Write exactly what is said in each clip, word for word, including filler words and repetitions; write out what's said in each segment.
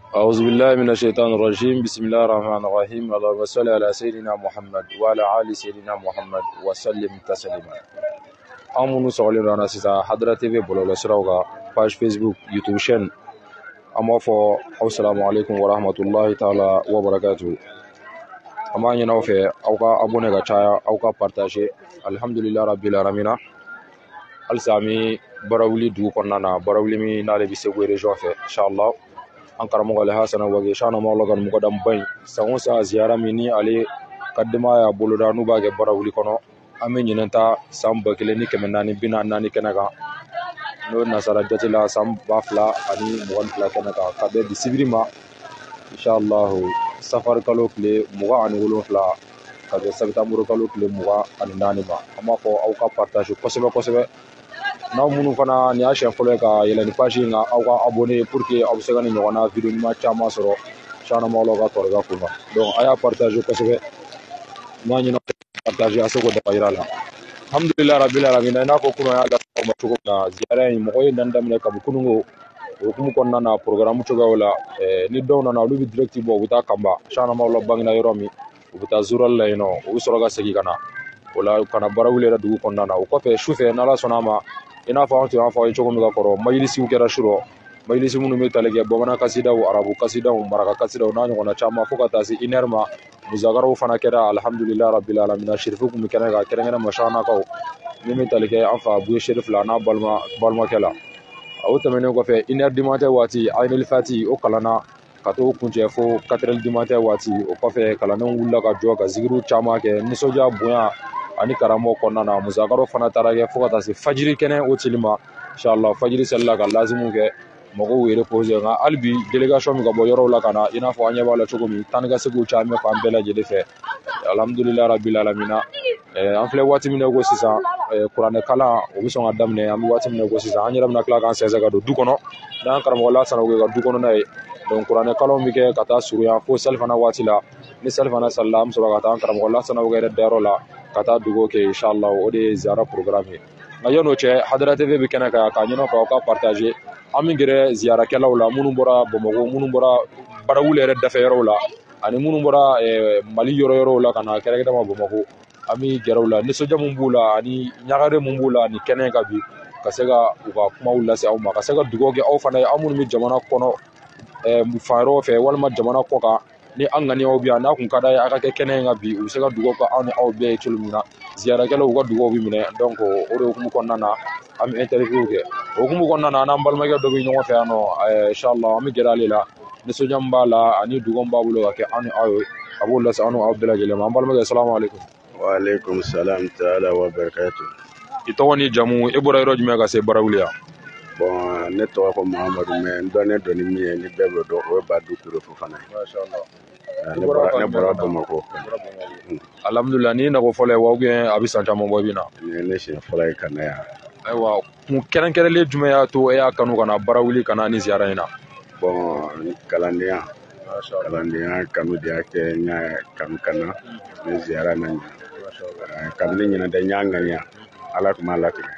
أعوذ بالله من الشيطان الرجيم بسم الله الرحمن الرحيم اللهم صل على سيدنا محمد وعلى آل سيدنا محمد وسلم تسليما أمون سؤالين رانا سيسا حضرة تي في بلوغ سراوغا باش فيسبوك يوتيوب شين أما فو السلام عليكم ورحمة الله تعالى وبركاته أما ينو في أوكا أبوني غاچايا أوكا بارتاجي الحمد لله رب العالمين السامي براولي دو كونانا براولي مي نالي بيسيغوي ريجون في إن شاء الله ankara mo gale hasana wage shana mo logan mo godam bay sawon sa ziyara mini ale kadima ya boloda nu bage barawuli kono ame nyinenta samba kele ni kemenani bina nani kenaga no nasara jatila sam bafla ani mo wan fla kenaga kabe bisibrima inshallah safar kalo kle mo ani wolo fla kabe sabita muro kalo kle mo ani nani ba ama ko au ka partage kosebe kosebe na munu fana ni a chef folo ka yelani page nga aw ka abonné pour que aw se gani ñona vidéo ma chama soro chana mawlo ga torga kuma donc aya partager ko sebe ma ñu partager asoko da fayrala alhamdulillah rabbil alamin na ko kuno ya da ma tuko na ziyara yi mo koy dandam ne kam kunungo o kum kon nana programme to gawla ni dawna na lu bi directive bo buta kamba chana mawlo bangina yoromi buta zural la ino o soro ga segi kana wala kana barawule ra dugu kon nana o ko fe chauffeur na la sonama ina fa on fa on chogo mi ga koro majlisi ukera shuro majlisi munu me talege bomana kasida o arabu kasida o maraka kasida o nanyo na chama foka tasi inerma muzagaro fana kera alhamdulillah rabbil alamin shirifukum kana ga kerengena mashana ko mi me talege an fa bu shirif la na balma balma kala o tamene ko fe iner dimate wati ainul fati o kalana kato kunje fo quatre heures du matin wati o ko fe kalana wulla ga joga zigiru chama ke nisoja buya ani karamo konnana muzakaro fana tarage fokata si fajiri kene o tilima inshallah fajiri sella ka lazimu ke mogo were poser nga albi delegation mi ga bo yoro la kana ina fo anya bala chogomi tanga segu chame fa ambela jede fe alhamdulillah rabbil alamin eh an fle wati mi nego sisa qur'ane kala o bi songa damne am wati mi nego sisa anya ramna kala kan sesa ga do du kono dan karamo la sana ga du kono nay donc qur'ane kala mi ke kata suruya fo selfana wati la ni selfana sallam so ga tan karamo la sana ga dero la kata dugo ke inshallah o de ziyara programme ngayono che hadra tv be kana ka ka nyino ka ka partager amingere ziyara kala wala munu bora bomogo munu bora barawule re dafa yoro la ani munu bora mali yoro yoro la kana kere dama bomogo ami gerawla ni soja mumbula ani nyagare mumbula ni kenen ka bi kasega uga kuma wala se awma kasega dugo ke aw fana amunu mi jamana kono e mu faro fe walma jamana koka ni an gani aw biya na kun kada ya aka ke kenen ga bi u se ga dugo ko an aw be tulumina ziyara kala u ga dugo bi mine donc o do ko ko nana am interview ke o ko ko nana na mbal ma ga do bi ñoo fe ano inshallah am gerale la ni so jambala ani dugo mbabulo ga ke an aw abu la sa anu abdullah jele ma mbal ma ga assalamu alaikum wa alaikum salam taala wa barakatuh itawani jamu ibura roj me ga se barawliya bon ne to ko Muhammadu men do ne do ni mi ni bebe do o ba du kuro fo fana mashallah ne bora ne bora do mako alhamdulillah ni na ko fole wawge abisan tamo bobina ne ne shi fole kana ya aywa mu keren keren le jumaya to ya kanu kana barawuli kana ni ziyara ina bon kalandiya kalandiya kanu dia ke nya kanu kana ne ziyara nan kanu ni na da nyanga nya ala kuma ala ke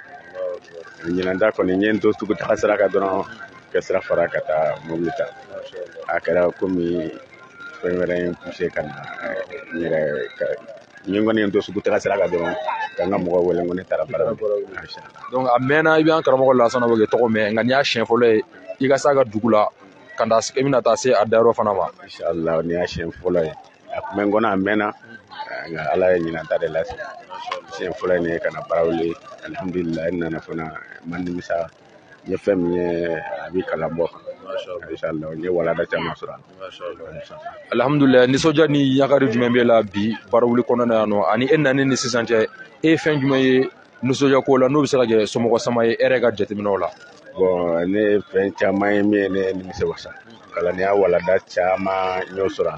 ñina da ko ni ñento su ko taxasara ka dono ke sara fara kata momita akara ko mi premier poussé kan ni re ñi ngone ñento su ko taxasara ka dono ka ngam ko wala ngone tara bara donc amena ibi an karamo la sana boge to me ngani a chien fole iga saga dugula kanda skemina ta se adaro fana ma inshallah ni a chien fole ak men ngona amena nga ala ñina ta de la chien fole ne kana barawli alhamdulillah inna nafuna man misa ye fem ye abi kala bo inshallah ye wala da chama sura alhamdulillah ni soja ni yakari jumembe la bi barawuli kono na no ani enna ni sisante e fen jumaye no soja ko la no bisara ge somo sama ye erega jetimino la bon ne fen chama ye me ne ni misa wasa kala ne wala da chama nyo sura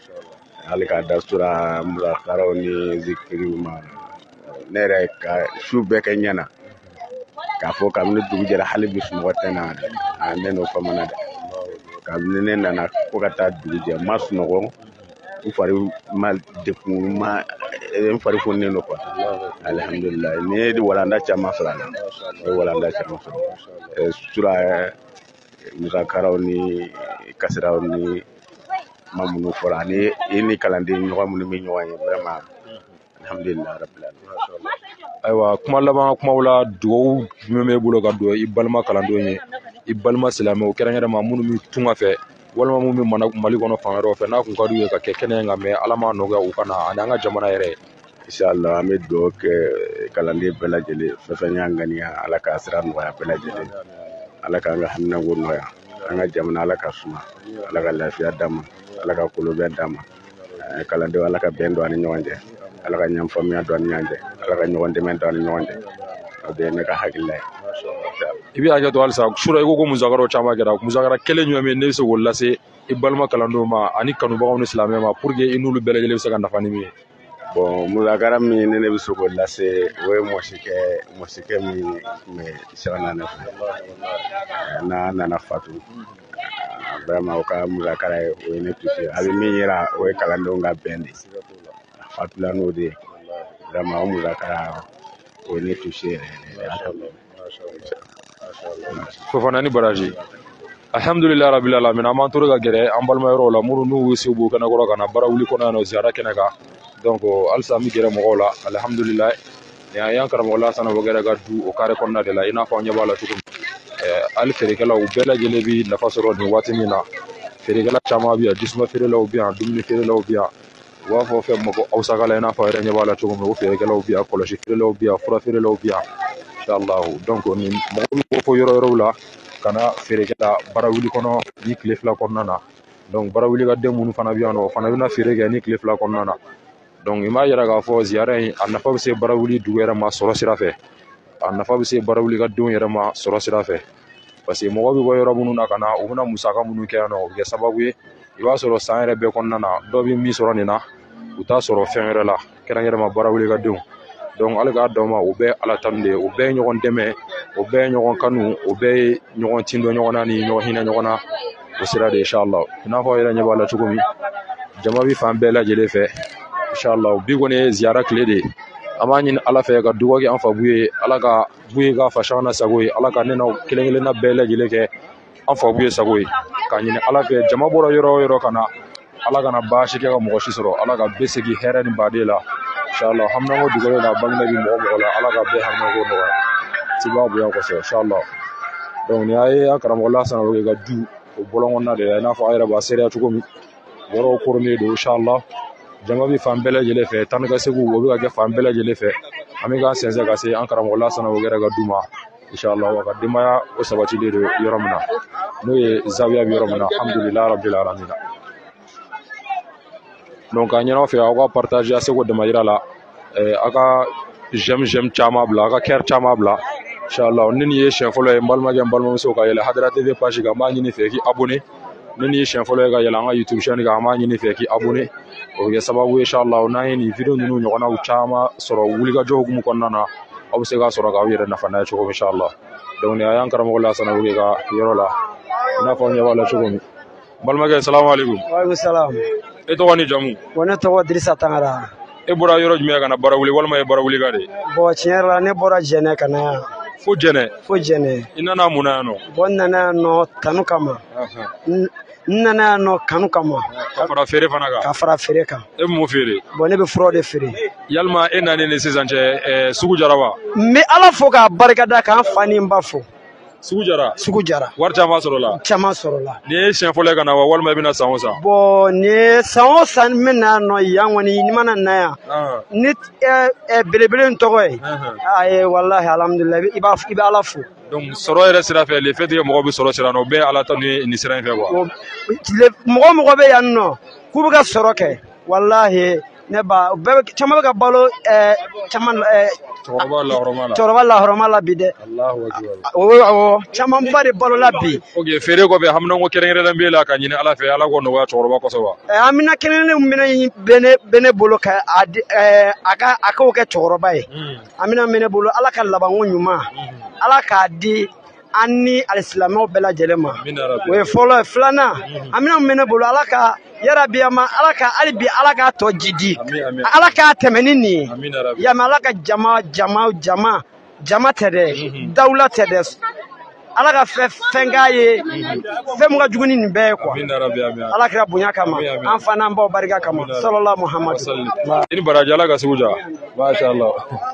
alika da sura mula karo ni zikri ma nere ka shube kenyana ka fo kam ne dugu jara halibi suma watana ande no famana da kam ne nana ko kata dugu jara mas no ko u fari mal de ma en fari fo ne no ko alhamdulillah ne di wala nda chama sura ne wala nda chama sura sura musakaraw ni kasiraw ni mamunu fora ni ini kalanden ɲɔgɔn minnu bɛ ɲɔgɔn ye vraiment alhamdulillah rabbil alamin. Ayiwa kuma laban kumaw la dugawu jumɛn b'e bolo ka dugawu i balima kalandenw ye i balima silamɛw kɛrɛnkɛrɛnma minnu bɛ tunga fɛ walima minnu bɛ Mali kɔnɔ fan wɛrɛw fɛ n'a kun ka d'u ye ka kɛ kɛnɛ kan mais Ala ma nɔgɔya u ka na ani an ka jamana yɛrɛ. Inshallah an bɛ dugawu kɛ kalanden bɛɛ lajɛlen fɛn fɛn y'an ŋaniya Ala ka sira nɔgɔya bɛɛ lajɛlen Ala k'an ka haminako nɔgɔya an ka jamana Ala ka suma Ala ka lafiya d'an ma Ala ka kolobɛn d'an ma kalandenw Ala ka bɛn don an ni ɲɔgɔn cɛ Ala ka ɲɛfaamuya don an ni ɲɔgɔn cɛ Ala ka ɲɔgɔn dɛmɛ don an ni ɲɔgɔn cɛ o de ye ne ka hakilila ye. I bɛ hakɛ to halisa sura i ko ko musakaraw caman kɛra musakara kelen jumɛn bɛ ne bɛ se k'o lase i balima kalandenw ma ani kanubagaw ni silamɛw ma pour que i n'olu bɛɛ lajɛlen bɛ se ka nafa ni min ye. Bon musakara min ne ne bɛ se k'o lase o ye mɔsikɛ mɔsikɛ min tun bɛ siranna ne fɛ n'a nana fatu vraiment o ka musakara ye o ye ne touché a bɛ min yira o ye kalandenw ka bɛn de a fatula n'o de ye vraiment o musakara o ye ne touché yɛrɛ. Fofana ni baraji alhamdulillah rabbil alamin an b'an tora ka gɛrɛ an balima yɔrɔw la minnu n'u se b'u kɛnɛ kɔrɔ ka na bara wuli kɔnɔ yan nɔ ziyara kɛnɛ kan donc halisa an bɛ gɛrɛ mɔgɔw la alhamdulillah ni an y'an karamɔgɔ Lasana Wagɛrɛ ka du o carré kɔnɔna de la i n'a fɔ an ɲɛ b'a la cogo min hali feerekɛlaw bɛɛ lajɛlen bɛ nafa sɔrɔ nin waati min na feerekɛla caman bɛ yan jisuma feerelaw bɛ yan dumuni feerelaw bɛ yan u b'a fɔ fɛn min ma ko awusaka la i n'a fɔ a yɛrɛ ɲɛ b'a la cogo min o feerekɛlaw bɛ yan kɔlɔsi feerelaw bɛ yan fura feerelaw bɛ yan inshallah donc ni mɔgɔ bɛ bɔ fo yɔrɔ yɔrɔw la ka na feere kɛ la bara wuli kɔnɔ ni tile fila kɔnɔna na donc bara wuli ka den minnu fana bɛ yan nɔ o fana bɛna feere kɛ ni tile fila kɔnɔna na donc i m'a yira k'a fɔ ziyara in a nafa bɛ se bara wuli dugu yɛrɛ ma sɔrɔ sira fɛ a nafa bɛ se bara wuli ka denw yɛrɛ ma sɔrɔ sira fɛ parce que mɔgɔ bɛ bɔ yɔrɔ minnu na ka na u bɛna musaka minnu kɛ yan nɔ o bɛ kɛ sababu ye i b'a sɔrɔ san yɛrɛ bɛɛ kɔnɔna na dɔw bɛ min sɔrɔ nin na u t'a sɔrɔ fɛn wɛrɛ la kɛrɛnkɛrɛnma bara wuli ka denw donc hali k'a dɔn ma o bɛɛ Ala tanu de ye o bɛɛ ye ɲɔgɔn dɛmɛ o bɛɛ ye ɲɔgɔn kanu o bɛɛ ye ɲɔgɔn tin dɔn ɲɔgɔn na ni ɲɔgɔn hinɛ ɲɔgɔn na o sira de inshallah i n'a fɔ yɛrɛ ɲɛ b'a la cogo min jama bi fan bɛɛ lajɛlen fɛ inshallah bi kɔni ye ziyara tile de ye an b'a ɲini Ala fɛ ka dugawu kɛ an fa bu ye Ala ka bu ye ka fasa na sago ye Ala ka ne n'aw kelen kelenna bɛɛ lajɛlen kɛ an fa bu ye sago ye k'a ɲini Ala fɛ jama bɔra yɔrɔ o yɔrɔ ka na Ala kana baasi kɛ ka mɔgɔ si sɔrɔ Ala ka bɛɛ segin hɛrɛ ni baden la inshallah hamna ko dugawu la bangina bi mɔgɔ mɔgɔ la Ala ka bɛɛ hamna ko nɔgɔya tiba bu ya kɔsɛ inshallah donc ni aye an karamɔgɔ Lasana Wagɛrɛ ka du o bɔlɔn kɔnɔna de la i n'a fɔ a yɛrɛ b'a seereya cogo min yɔrɔw koronnen don inshallah jama bi fan bɛɛ lajɛlen fɛ tan ni ka segu o bɛ ka kɛ fan bɛɛ lajɛlen fɛ an bɛ k'an sɛnsɛn ka se an karamɔgɔ Lasana Wagɛrɛ ka du ma inshallah wa ka denbaya o sabatilen don yɔrɔ min na n'o ye zawiya bɛ yɔrɔ min na alhamdulillah rabbil alamin donc an ɲɛna fɛ aw ka partager a seko dama yira la aw ka j'aime j'aime caman bila aw ka kɛr caman bila inshallah ni nin ye siɲɛ fɔlɔ ye n balimakɛ n balimamuso ka yɛlɛ Hadara T V page kan n b'a ɲini fɛ k'i abonné ni nin ye siɲɛ fɔlɔ ye ka yɛlɛ an ka YouTube chaîne kan an b'a ɲini fɛ k'i abonné o bɛ kɛ sababu ye inshallah n'an ye nin video ninnu ɲɔgɔnnaw caman sɔrɔ wulikajɔ hukumu kɔnɔna na aw bɛ se k'a sɔrɔ k'aw yɛrɛ nafa n'a ye cogo min inshallah donc ni a y'an karamɔgɔ Lasana Wagɛrɛ ka yɔrɔ la i n'a fɔ an ɲɛ b'a la cogo min n balimakɛ salamu alaikum. Waalaikum salam. E tɔgɔ ni jamu? Bon ne tɔgɔ Dirisa Tangara. E bɔra yɔrɔ jumɛn ka na bara wuli walima e bara wuli ka de? Bon tiɲɛ yɛrɛ la ne bɔra Jɛnɛ ka na yan. Fo Jɛnɛ? Fo Jɛnɛ. I nana mun na yan nɔ? Bon n nana yan nɔ kanu kama. N nana yan nɔ kanu kama. Ka fara feere fana kan? Ka fara feere kan. E mun feere? Bon ne bɛ furaw de feere. Yalima e nani ni sisan cɛ sugu jara wa? N bɛ Ala fo k'a barikada k'an fa ni n ba fo. Sugu jara? Sugu jara. Wari caman sɔrɔ la? Caman sɔrɔ la. Ni ye siɲɛ fɔlɔ ye ka na wa walima i bɛna san o san? Bon ni san o san n bɛ na yan nɔ yan kɔni ni mana na yan ni belebele in tɔgɔ ye ayi walahi alhamdulilayi i b'a i bɛ Ala fo. Donc sɔrɔ yɛrɛ sira fɛ le fait que mɔgɔ bɛ sɔrɔ sira nɔ o bɛɛ ye Ala ta ni nin sira in fɛ quoi. Mɔgɔ mɔgɔ bɛ yan nɔ k'u bɛ ka sɔrɔ kɛ walahi ne ba bɛɛ caman bɛ ka balo caman cɛkɔrɔba lahɔrɔma la. Cɛkɔrɔba lahɔrɔma la bi dɛ. Alahu akibar. Awɔ awɔ caman ba de balo la bi. Ok feere kɔfɛ hamina ko kɛrɛnkɛrɛnnen b'e la ka ɲini Ala fɛ Ala k'o nɔgɔya cɛkɔrɔba kosɛbɛ wa? Hamina kɛrɛnkɛrɛnnen bɛ ne bɛ ne bolo ka a a ka a k'o kɛ cɛkɔrɔba ye. Hamina bɛ ne bolo Ala ka labanko ɲuman Ala k'a di an ni alisilamɛw bɛɛ lajɛlen ma. O ye fɔlɔ ye filanan hamina bɛ ne bolo Ala ka yarabi ama Ala ka hali bi Ala k'a tɔ jidi Ala k'a tɛmɛ ni nin ye yama Ala ka jama jama jama jama tɛ dɛ dawula tɛ dɛ ala ka fɛn fɛn k'a ye fɛn mun ka jugu ni nin bɛɛ ye quoi ala kira bonya kama an fa n'an baw barika kama sallallahu muhammadu ini baraji ala ka sugu ja masha Allah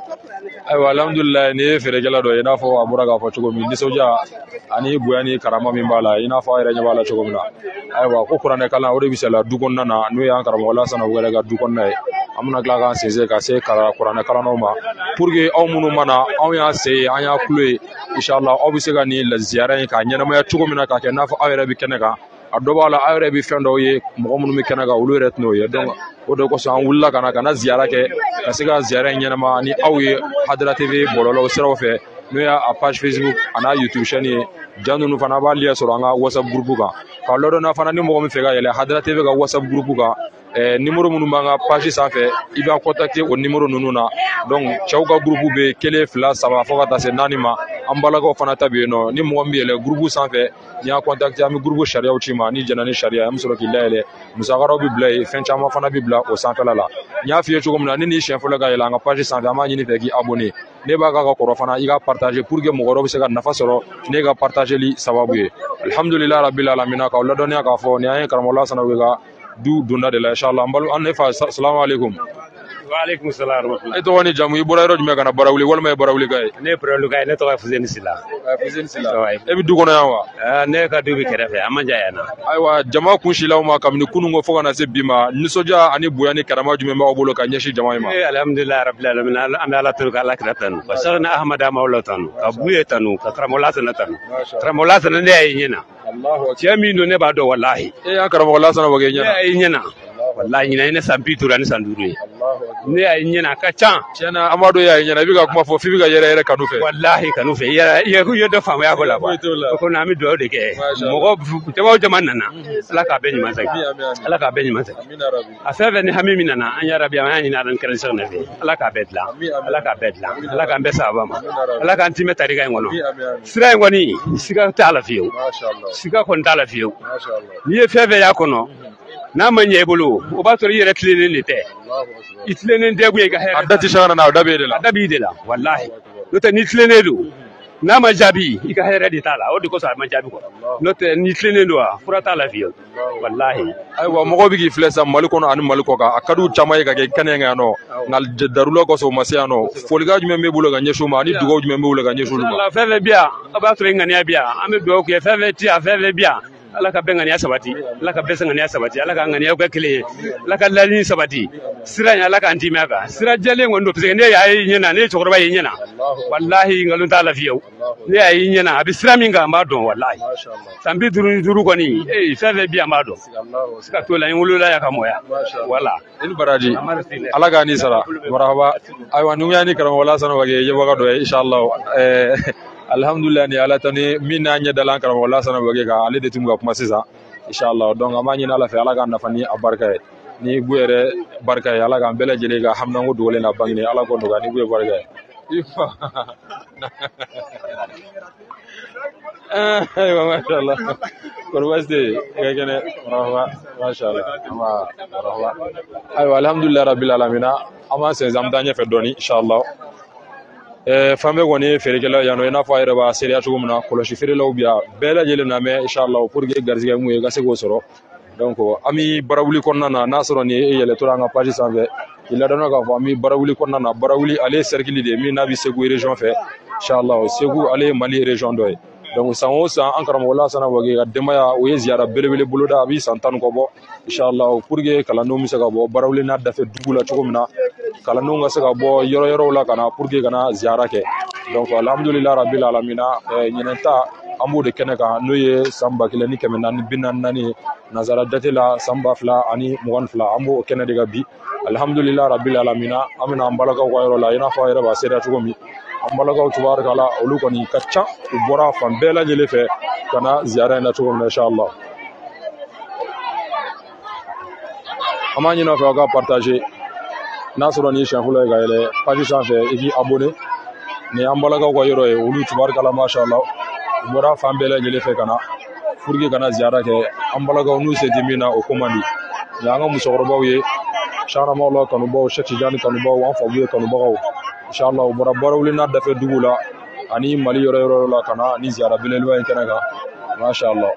ayiwa alhamdulillah ni ye feerekɛla dɔ ye i n'a fɔ a bɔra k'a fɔ cogo min nisɔndiya ani bonya ni karama min b'a la i n'a fɔ a yɛrɛ ɲɛ b'a la cogo min na ayiwa ko kuranɛ kalan o de bɛ sela du kɔnɔna na n'o y'an karamɔgɔ Lasana wɛrɛ ka du kɔnɔna ye an bɛna tila k'an sinsin ka se kuranɛ kalannaw ma pour que aw minnu mana anw y'a se ye an y'a kulo ye inshallah aw bɛ se ka nin ziyara in k'a ɲɛnamaya cogo min na k'a kɛ n'a fɔ aw yɛrɛ bɛ kɛnɛ kan a dɔ b'a la aw yɛrɛ bɛ fɛn dɔw ye mɔgɔ minnu bɛ kɛnɛ kan olu yɛrɛ tɛn'o ye donc o de kosɔn an wulila ka na ka na ziyara kɛ ka se ka ziyara in ɲɛnama ni aw ye Hadra T V bɔlɔlɔw siraw fɛ n'o y'a page Facebook a n'a YouTube chaîne ye ja ninnu fana b'a liye sɔrɔ an ka WhatsApp groupe kan k'a ladɔnniya fana ni mɔgɔ min fɛ ka yɛlɛ Hadra T V ka WhatsApp groupe kan numéro minnu b'an ka page sanfɛ i b'a contacter o numéro ninnu na donc cɛw ka groupe bɛ kelen fila saba fo ka taa se naani ma an balakaw fana ta bɛ yen nɔ ni mɔgɔ min bɛ yɛlɛ groupe sanfɛ n'i y'a contacter an bɛ groupe sariyaw ci ma ni jɛnna ni sariya an bɛ sɔrɔ k'i layɛlɛ musakaraw bɛ bila yen fɛn caman fana bɛ bila o sanfɛla la n y'a f'i ye cogo min na ni nin siɲɛ fɔlɔ ka yɛlɛ an ka page sanfɛ an b'a ɲini fɛ k'i abonné ne b'a k'a ka kɔrɔ fana i ka partager pour que mɔgɔ wɛrɛw bɛ se ka nafa sɔrɔ ne ka partageli sababu ye alhamdulillah rabbil alamin k'aw ladɔnniya k'a fɔ nin an ye karamɔgɔ Lasana wele ka du donda de la inshallah an balu an ne fa assalamu alaikum wa alaikum salam wa rahmatullah e tɔgɔ ni jamu i bɔra yɔrɔ jumɛn ka na barawuli walima ye barawuli ka ye ne ye barawuli ka ye ne tɔgɔ ye Fuseni Sila Fuseni Sila e bɛ du kɔnɔ yan wa ne ka du bɛ kɛrɛfɛ a man jan yan na ayiwa jama kun silaw ma kabini kunun ko fo ka na se bi ma nisɔndiya ani bonya ni karama jumɛn b'aw bolo ka ɲɛsin jama in ma alhamdulillah rabbil alamin an bɛ ala tanu ka ala kira tanu ka Sɛkina Ahmada Mawla tanu ka Buye tanu ka karamɔgɔ Lasana tanu karamɔgɔ Lasana ne y'a ɲɛna cɛ min don ne b'a dɔn wallahi e y'a karamɔgɔ Lasana wage ɲɛna ne y'a ɲɛna wallahi ɲina ne san bi duuru ani san duuru ye ne y'a ɲɛna a ka ca tiɲɛna Amadu y'a ɲɛna i bɛ ka kuma fɔ f'i bɛ ka yɛrɛ yɛrɛ kanu fɛ wallahi kanu fɛ i ye dɔ faamuya ko la quoi o ko an bɛ dugawu de kɛ mɔgɔ jama o jama nana ala k'a bɛɛ ɲuman segin ala k'a bɛɛ ɲuman segin a fɛn fɛn ni hami min nana an yɛrɛ bi an y'a ɲini ala ni kɛrɛn sɛgɛn fɛ ala k'a bɛɛ dilan ala k'a bɛɛ dilan ala k'an bɛɛ sababa ma ala k'an timɛ tarika in kɔnɔ sira in kɔni siga t'a la fiyewu siga kɔni t'a la fiyewu n'i ye fɛn fɛn y'a kɔnɔ n'a ma ɲɛ i bolo o b'a sɔrɔ i yɛrɛ tilennen de tɛ i tilennen tɛ kun ye ka hɛrɛ a da tɛ sanga na a da b'e de la a da b'i de la wallahi n'o tɛ ni tilennen don n'a ma jaabi i ka hɛrɛ de t'a la o de kosɔn a ma jaabi quoi n'o tɛ ni tilennen don a fura t'a la fiyewu wallahi ayiwa mɔgɔw bɛ k'i filɛ sisan Mali kɔnɔ ani Mali kɔ kan a ka d'u caman ye ka kɛ kɛnɛ kan yan nɔ nka darula kɔsɔn u ma se yan nɔ folikan jumɛn b'e bolo ka ɲɛsin u ma ani dugawu jumɛn b'e bolo ka ɲɛsin olu ma fɛn fɛn bɛ yan a b'a sɔrɔ i ŋaniya bɛ yan an bɛ dugawu kɛ fɛn fɛn ti yan fɛn fɛn bɛ yan ala ka bɛn ŋaniya sabati ala ka bɛɛ ŋaniya sabati ala ka ŋaniyaw kɛ kelen ye ala ka laɲini sabati sira in ala k'an timɛ kan sira jɛlen kɔni don parce que ne y'a ye ɲɛna ne ye cɛkɔrɔba ye ɲɛna wallahi nkalon t'a la fiyewu ne y'a ye ɲɛna a bɛ sira min kan n b'a dɔn wallahi san bi duuru ni duuru kɔni ee fɛn fɛn bi yan n b'a dɔn sika t'o la n wolola yan ka mɔya wala i ni baraji ala k'a ni sara marahaba ayiwa ni y'a ni karamɔgɔ Lasana wage ɲɛbaga dɔ ye inshallah alhamdulillah ni ala tani min n'a ɲɛ dalan karamɔgɔ Lasana wage kan ale de tun bɛ ka kuma sisan inshallah donc an b'a ɲini ala fɛ ala k'a nafa ni a barika ye ni bu yɛrɛ barika ye ala k'an bɛɛ lajɛlen ka haminanko dogolen na bangini ala k'o nɔgɔya ni bu ye barika ye ayiwa mashallah kɔrɔ baasi tɛ yen i ka kɛnɛ marahaba mashallah marahaba ayiwa alhamdulillah rabbil alamina an b'an sɛnsɛn an bɛ taa ɲɛfɛ dɔɔni inshallah fan bɛɛ kɔni ye feerekɛla yan nɔ i n'a fɔ a yɛrɛ b'a seereya cogo min na kɔlɔsi feerelaw bi yan bɛɛ lajɛlen na mɛ inshallah pour que garisɛgɛ mun ye i ka se k'o sɔrɔ donc an bɛ barawuli kɔnɔna na n'a sɔrɔ nin e yɛlɛtɔla an ka page sanfɛ i ladɔnna k'a fɔ an bɛ barawuli kɔnɔna na barawuli ale ye cercle de ye min n'a bɛ Segu région fɛ inshallah Segu ale ye Mali région dɔ ye donc san o san an karamɔgɔ Lasana wage ka denbaya o ye ziyara belebele boloda a bɛ san tan ni kɔ bɔ inshallah pour que kalandenw bɛ se ka bɔ barawuli n'a dafɛ dugu la cogo min na kalandenw ka se ka bɔ yɔrɔ yɔrɔw la ka na pour que ka na ziyara kɛ donc alhamdulillah rabbil alamina ɲinɛn ta an b'o de kɛnɛ kan n'o ye san ba kelen ni kɛmɛ naani bi naani naani ye nazara jate la san ba fila ani mugan ni fila an b'o kɛnɛ de kan bi alhamdulillah rabbil alamina an bɛna an balakaw ka yɔrɔ la i n'a fɔ a yɛrɛ b'a seereya cogo min an balakaw tubaarikala olu kɔni ka ca u bɔra fan bɛɛ lajɛlen fɛ ka na ziyara in na cogo min na inshallah an b'a ɲini aw fɛ aw ka partager n'a sɔrɔ nin ye siɲɛ fɔlɔ ye ka yɛlɛ page sanfɛ i k'i abonné nin y'an balakaw ka yɔrɔ ye olu tubaarikala mashallah u bɔra fan bɛɛ lajɛlen fɛ ka na pour que ka na ziyara kɛ an balakaw n'u se tɛ min na o ko man di nin y'an ka musokɔrɔbaw ye Sharama la kanubaw Sheikh Tijani kanubaw an fabu ye kanubagaw inshallah u bɔra barawuli n'a dafɛ dugu la ani Mali yɔrɔ yɔrɔ la kana ni ziyara belebeleba in kɛnɛ kan masha Allah.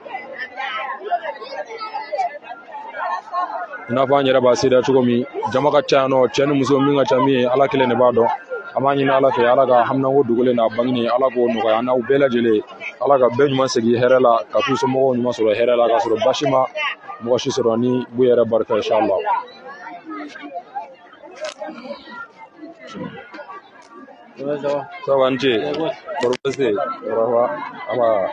I n'a fɔ an yɛrɛ b'a seereya cogo min jama ka ca yan nɔ cɛ ni muso min ka ca min ye Ala kelen de b'a dɔn. An b'a ɲini Ala fɛ Ala ka haminako dogolen n'a bangeni Ala k'o nɔgɔya n'aw bɛɛ lajɛlen Ala ka bɛɛ ɲuman segin hɛrɛ la ka t'u somɔgɔw ɲuman sɔrɔ hɛrɛ la ka sɔrɔ basi ma mɔgɔ si sɔrɔ ni bu yɛrɛ barika inshallah. Ça va nje professeur rawa ama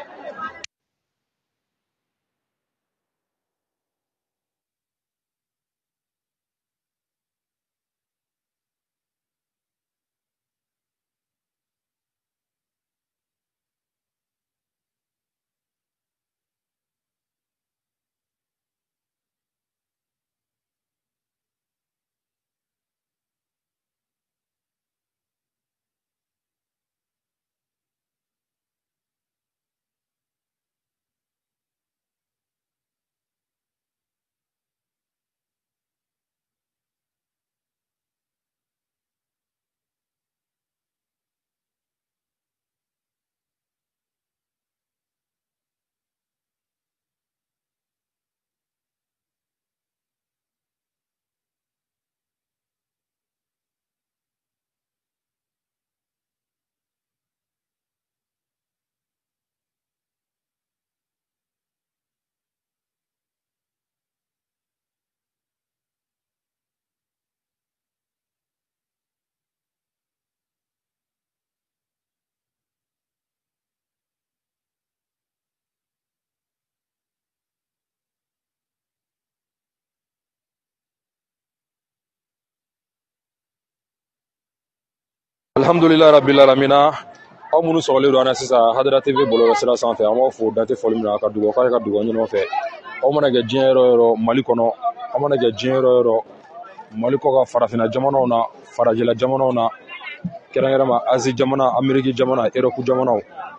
Alhamdulillah rabbil alamin. Aw minnu sɔgɔlen don an na sisan Hadara T V bɔlɔlɔ sira sanfɛ an b'aw fo dante foli min na ka dugawu k'ale ka dugawu ɲini fɛ. Aw mana kɛ diɲɛ yɔrɔ yɔrɔ Mali kɔnɔ aw mana kɛ diɲɛ yɔrɔ yɔrɔ Mali kɔ ka farafinna jamanaw na farajɛla jamanaw na kɛrɛnkɛrɛnma Asie jamana Amérique jamana Europe jamanaw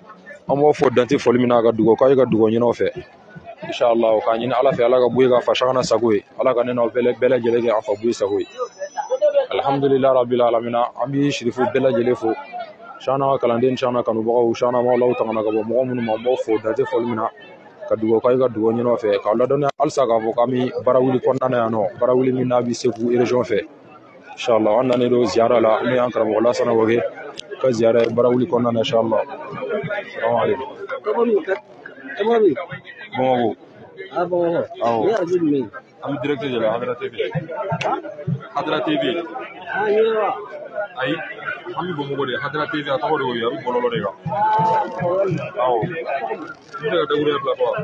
an b'aw fo dante foli min na ka dugawu k'ale ka dugawu ɲini fɛ. Inshallah k'a ɲini Ala fɛ Ala ka buye ka fa sagana sago ye Ala ka ne n'aw bɛɛ lajɛlen kɛ an fa buye sago ye. Alhamdulillah rabbil alamin. An bɛ Sherifu bɛɛ lajɛlen fo Shana kalanden Shana kanubagaw Shana mawlaw tangana ka bɔ mɔgɔ minnu ma b'aw fo dante foli min na ka dugawu k'ale ka dugawu ɲini fɛ k'aw ladɔnniya halisa k'a fɔ k'an bɛ barawuli kɔnɔna na yan nɔ barawuli min n'a bɛ Segu région fɛ inshallah an nanen don ziyara la n'o y'an karamɔgɔ Lasana Wage ka ziyara ye barawuli kɔnɔna na inshallah. Salamu alaikum. Bamako. Ah bon. Awɔ. Ni arajo jumɛn? An bɛ direct de la Hadara T V. Hadara T V. Ah ye wa. Ayi an bɛ Bamako de Hadara T V a tɔgɔ de y'o ye a bɛ bɔlɔlɔ de kan. Awɔ. N bɛ ka dawuda bila quoi.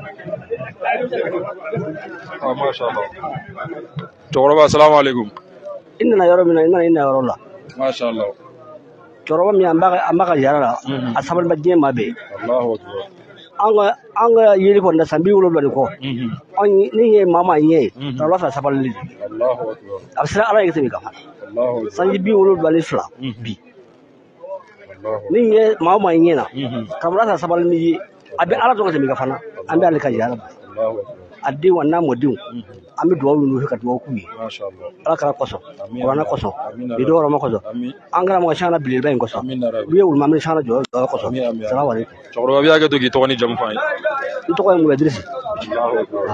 Ah masha Allah. Cɛkɔrɔba salamu alaikum. I nana yɔrɔ min na i nana i na yɔrɔ la. Masha Allah. Cɛkɔrɔba min an b'a an b'a ka yara la a sabaliba diɲɛ ma bɛɛ. Allahu akbar. An ka an ka yiri kɔni na san bi wolonwula de kɔ. An ni ye maa maa ɲɛ ye Ala fɛ sabalili. Allahu akbar. A bɛ siran Ala ye tɛmɛ ka fana. Allahu akbar. Sanji bi wolonwula ni fila bi. Ni ye maa maa ɲɛ na ka Ala fɛ sabali min ye a bɛ Ala dɔn ka tɛmɛ ka fana an bɛ ale ka yara. Allahu akbar. A den wa n'a mɔdenw an bɛ dugawu ɲini u fɛ ka dugawu k'u ye. Masha Allah. Ala kɛra kɔsɔn kuranɛ kɔsɔn bi dɔw ma kɔsɔn an kɛra mɔgɔ caman belebeleba in kɔsɔn u ye wulumamini caman jɔ jɔ kɔsɔn salamu alaikum. Cɛkɔrɔba b'i hakɛ to k'i tɔgɔ ni jamu f'an ye. N tɔgɔ ye Mula Dirisi. Allahu akbar.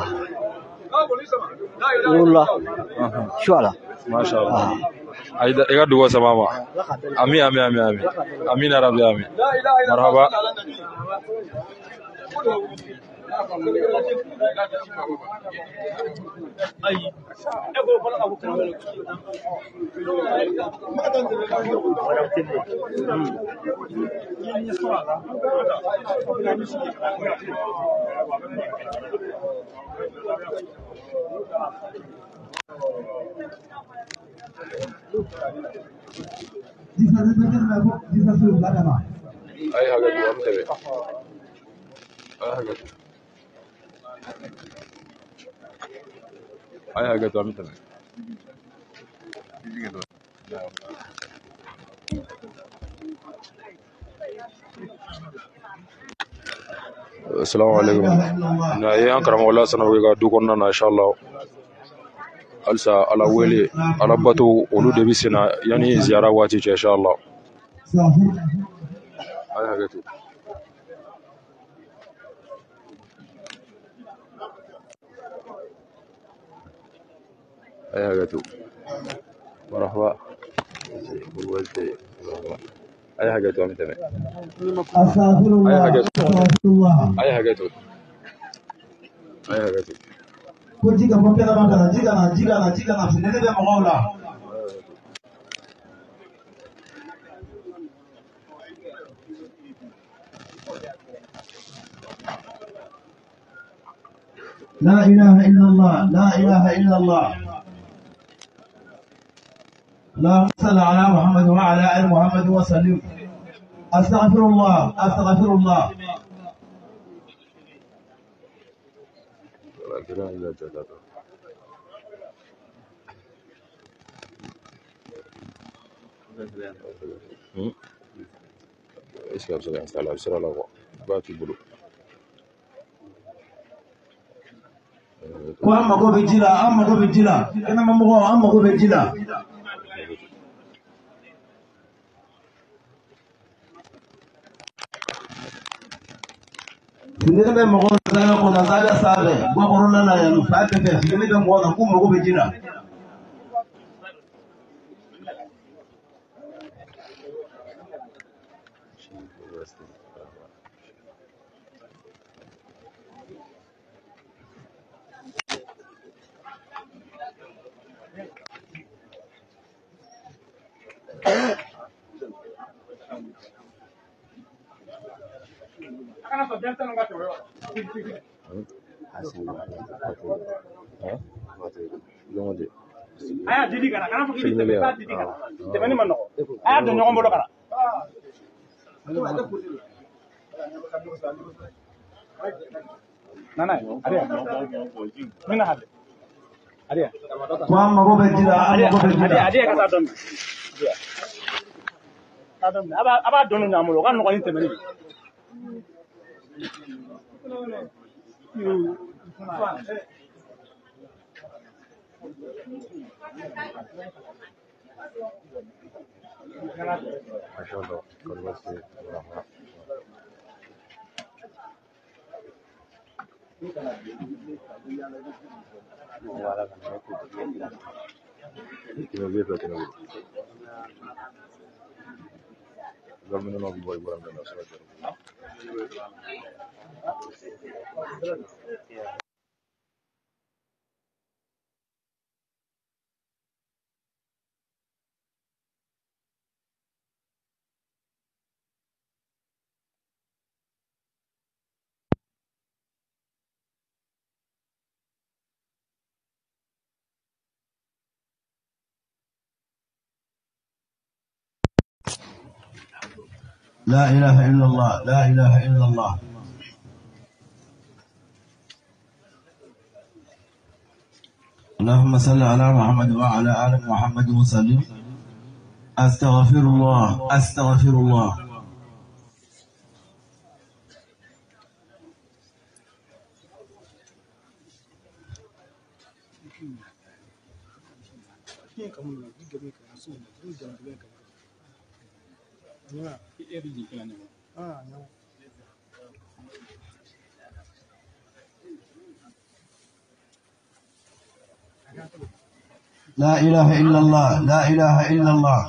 Wolola Suala. Masha Allah. Ayi i ka dugawu sama ma. Ami ami ami ami. Amin ya rabbi amin. Marhaba. Ay hakka du am tebe. Ay hakka. Ay hakka du am tebe. Assalamu alaikum. Na ye an karamɔgɔ Lasana Wage ka du kɔnɔna na inshallah. Halisa ala wele ala bato olu de bɛ senna yanni ziyara waati cɛ inshallah. Ay hagatu. Ay hagatu. Marhaba. Ay hagatu am tame. Astaghfirullah. Astaghfirullah. Ay hagatu. Ay hagatu. Ko jiga ko kala magana jiga na jiga na jiga na funene be mawla. لا إله إلا الله لا إله إلا الله اللهم صل على محمد وعلى آل محمد وسلم أستغفر الله أستغفر الله ايش كان بسرعه استعلا بسرعه لو باتي بلو ko amma ko be jila amma ko be jila ina mamu ko amma ko be jila Sindene be mo ko na ko na zaga sabe ko ko na na ya no fa te fe sindene be mo na ko mo ko be jila aya didi kana kana fukiri te ta didi kana te mani manno aya do nyoko mbodo kana nana ariya mina hade ariya ko amma ko be jila amma ko be jila ariya ka ta don ariya ta don aba aba don nyamulo kan no ni te mani Mashallah, kalbasi rahmat. Kino biasa kino. Zaman itu nabi boy barang dan asal. لا إله إلا الله لا إله إلا الله اللهم صل على محمد وعلى آل محمد وسلم أستغفر الله أستغفر الله لا إله إلا الله لا إله إلا الله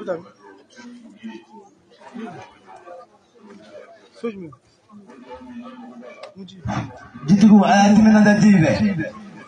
جدكم على من الديبه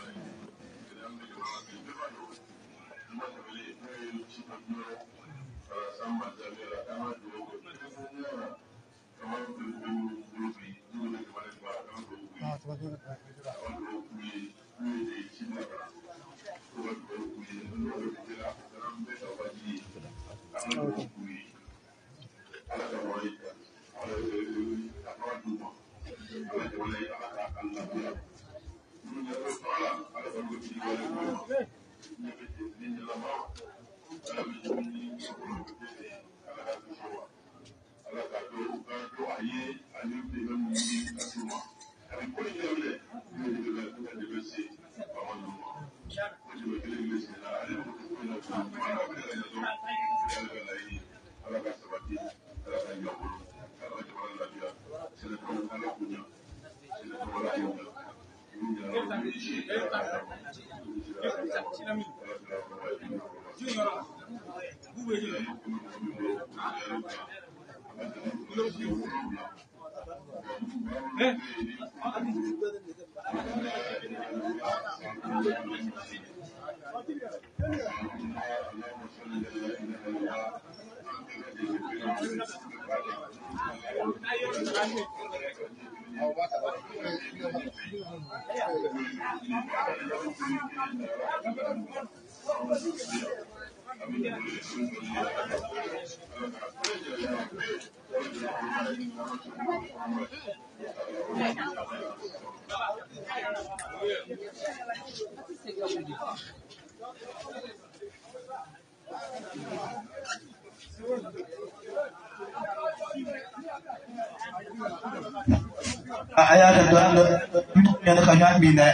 ayada don yan kanya mina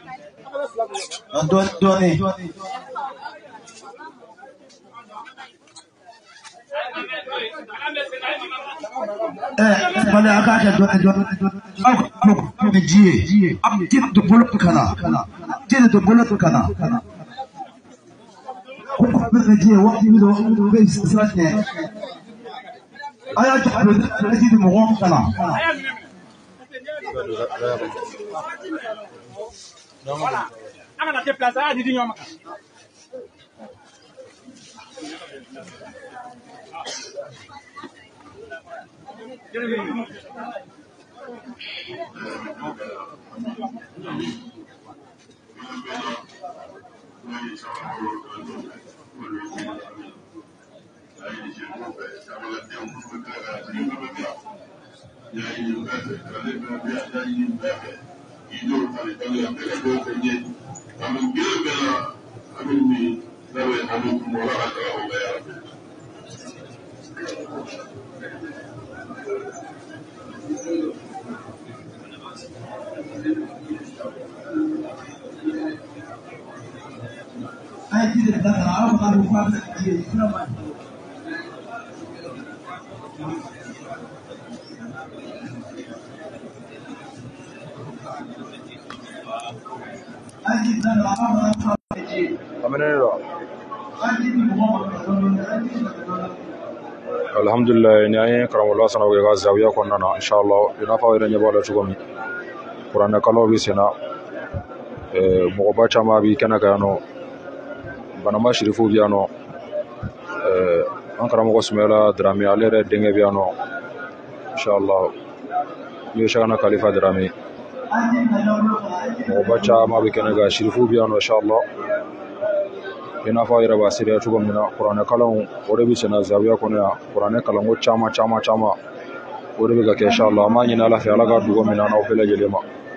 don doni eh bale aka ta don don don jiye am tit de bolo kana tit de bolo kana ko ko jiye wakti mi do be srasne aya ta be de mo kana Angana déplacer a di ñom I did that. I was going alhamdulillah ni ayen karamullah sana ko ga zawiya ko nana inshallah ina fa wayra nyabala to gomi qur'an kala bi sena e mo ba chama bi kana ga no banama shirifu bi ano e an karamo ko smela drami alere denge bi ano inshallah yo shagana khalifa drami mo ba chama bi kana ga shirifu bi ano inshallah ina fa ira ba siriya tugo mina qur'ana kalan ore bi sena zawiya ko na qur'ana kalan go chama chama chama ore bi ga ke inshallah ma nyina la fi ala ga dugo mina na o fele jelema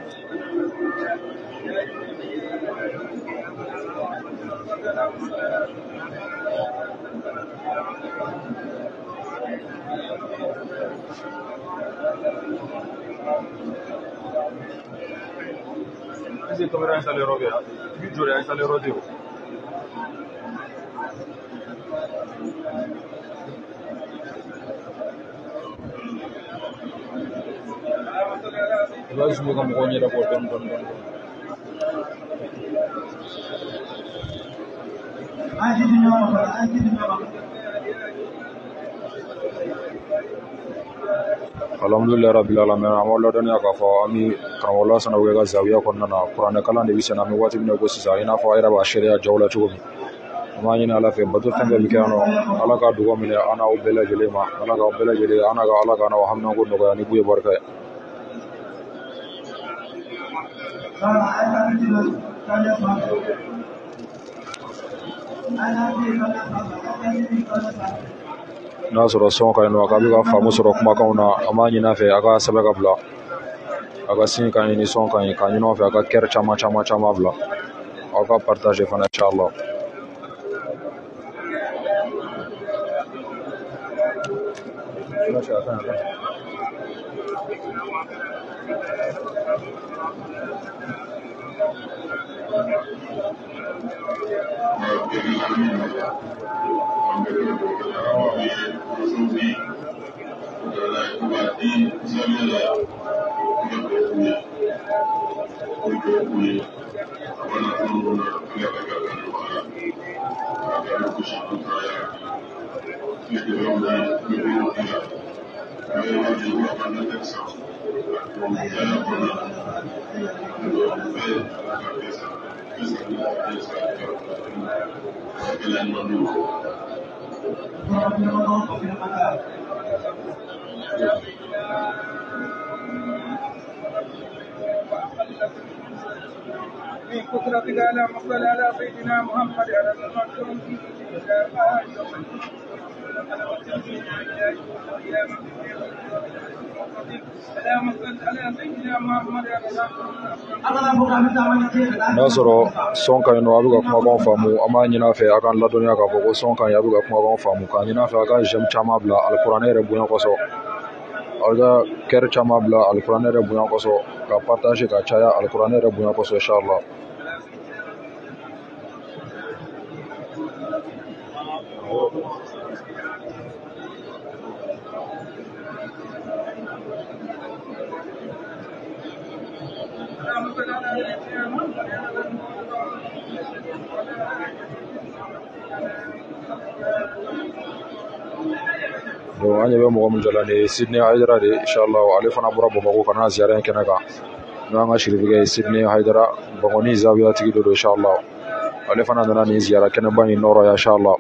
ese kamera installé robe bi jore installé robe Guys, we come going here about don don don. I didn't know. I didn't know. alhamdulillah rabbil alamin amalla don ya ka fo ami karamala sana we ga zawiya konna na qur'an kala de bisana mi wati ne go sisa ina fo ayra ba sharia jawla chugo mi ma ni ala fe badu tanga bi kano ala ka dugo mi ana o bela jele ma ala ka bela jele ana ga ala ka na hamna go no ga ni buye barka n'a sɔrɔ sɔn ka ɲi nɔ a ka bɛ ka faamu sɔrɔ kumakanw na a m'a ɲin'a fɛ a ka sɛbɛn ka bila a ka sin ka ɲi ni sɔn ka ɲi ka ɲin'a fɛ a ka kɛri caman caman caman bila aw ka partage fana inchallah قدرتك على مصل على سيدنا محمد على المكتوم n'a sɔrɔ sɔn ka ɲi nɔ a bɛ ka kumakanw faamu an b'a ɲin'a fɛ a ka ladɔnniya k'a fɔ ko sɔn ka ɲi a bɛ ka kumakanw faamu k'a ɲin'a fɛ a ka j'aime caman bila alikuranɛ yɛrɛ bonya kosɔn a ka kɛri caman bila alikuranɛ yɛrɛ bonya kosɔn ka partage ka caya alikuranɛ yɛrɛ bonya kosɔn inchallah donc an ɲɛ bɛ mɔgɔ min jɔla nin ye Sidney Haidara de inchallah ale fana bɔra Bamakɔ ka na ziyara in kɛnɛ kan n'o y'an ka shirifikɛ ye Sidney Haidara Bangoni zawiya tigi de don inchallah ale fana nana nin ziyara kɛnɛba in nɔrɔ ya inchallah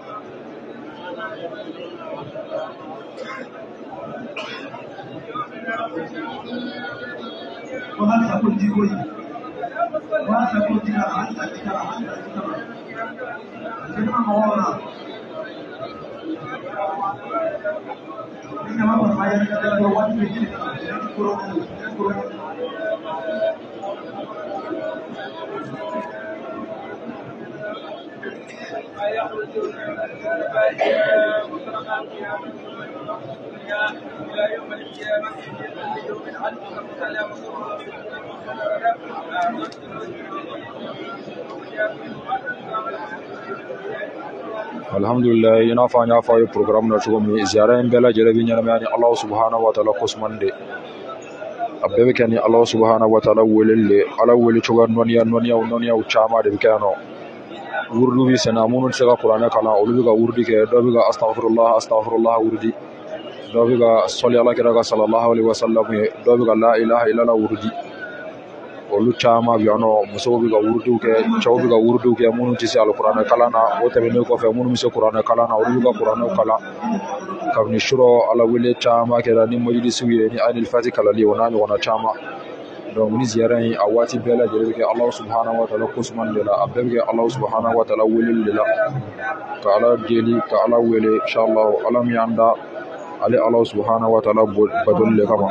alhamdulillah ina fa nya fa program na chugo mi ziyara in bela jere bi nyama yani Allah subhanahu wa ta'ala kosmande abbe be kani Allah subhanahu wa ta'ala welelle ala weli chugo noniya noniya noniya chama de kano wurdu bi sana munun sega qur'ana kala ulu ga wurdi ke do bi ga astaghfirullah astaghfirullah wurdi do bi ga salli ala kira sallallahu alaihi wasallam do bi ga la ilaha illallah wurdi olu chama bi ono muso bi ga wurdu ke chaw bi ga wurdu ke munun ci alquran kala na o tabe ne ko fe munun mi se qur'an kala na olu ga qur'an kala kabni shuro ala wele chama ke da ni majlis wi ni anil fati kala li wana ni wana chama donc ni ziyara yi awati bela jere ke Allah subhanahu wa ta'ala kusman lela abbe ke Allah subhanahu wa ta'ala wele lela ka ala jeli ka ala wele inshallah alam yanda ali Allah subhanahu wa ta'ala badul le kama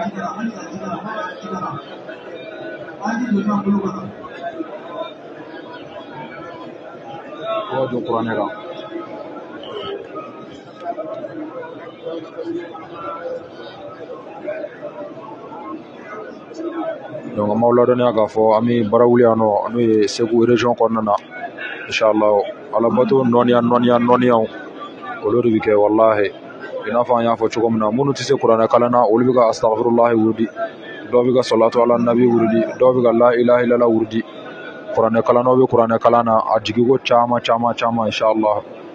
wajo qur'an ga donc mawla don ya ga fo ami barawuli ano no e segu region ko nana inshallah ala bato nonia nonia nonia o lo bi ke wallahi ina fa ya fo chugom na munu tise qur'ana kala na o bi ga astaghfirullah wurdi do bi ga salatu ala nabi wurdi do bi ga la ilaha illallah wurdi qur'ana kala no bi qur'ana kala na ajigi go chama chama chama inshallah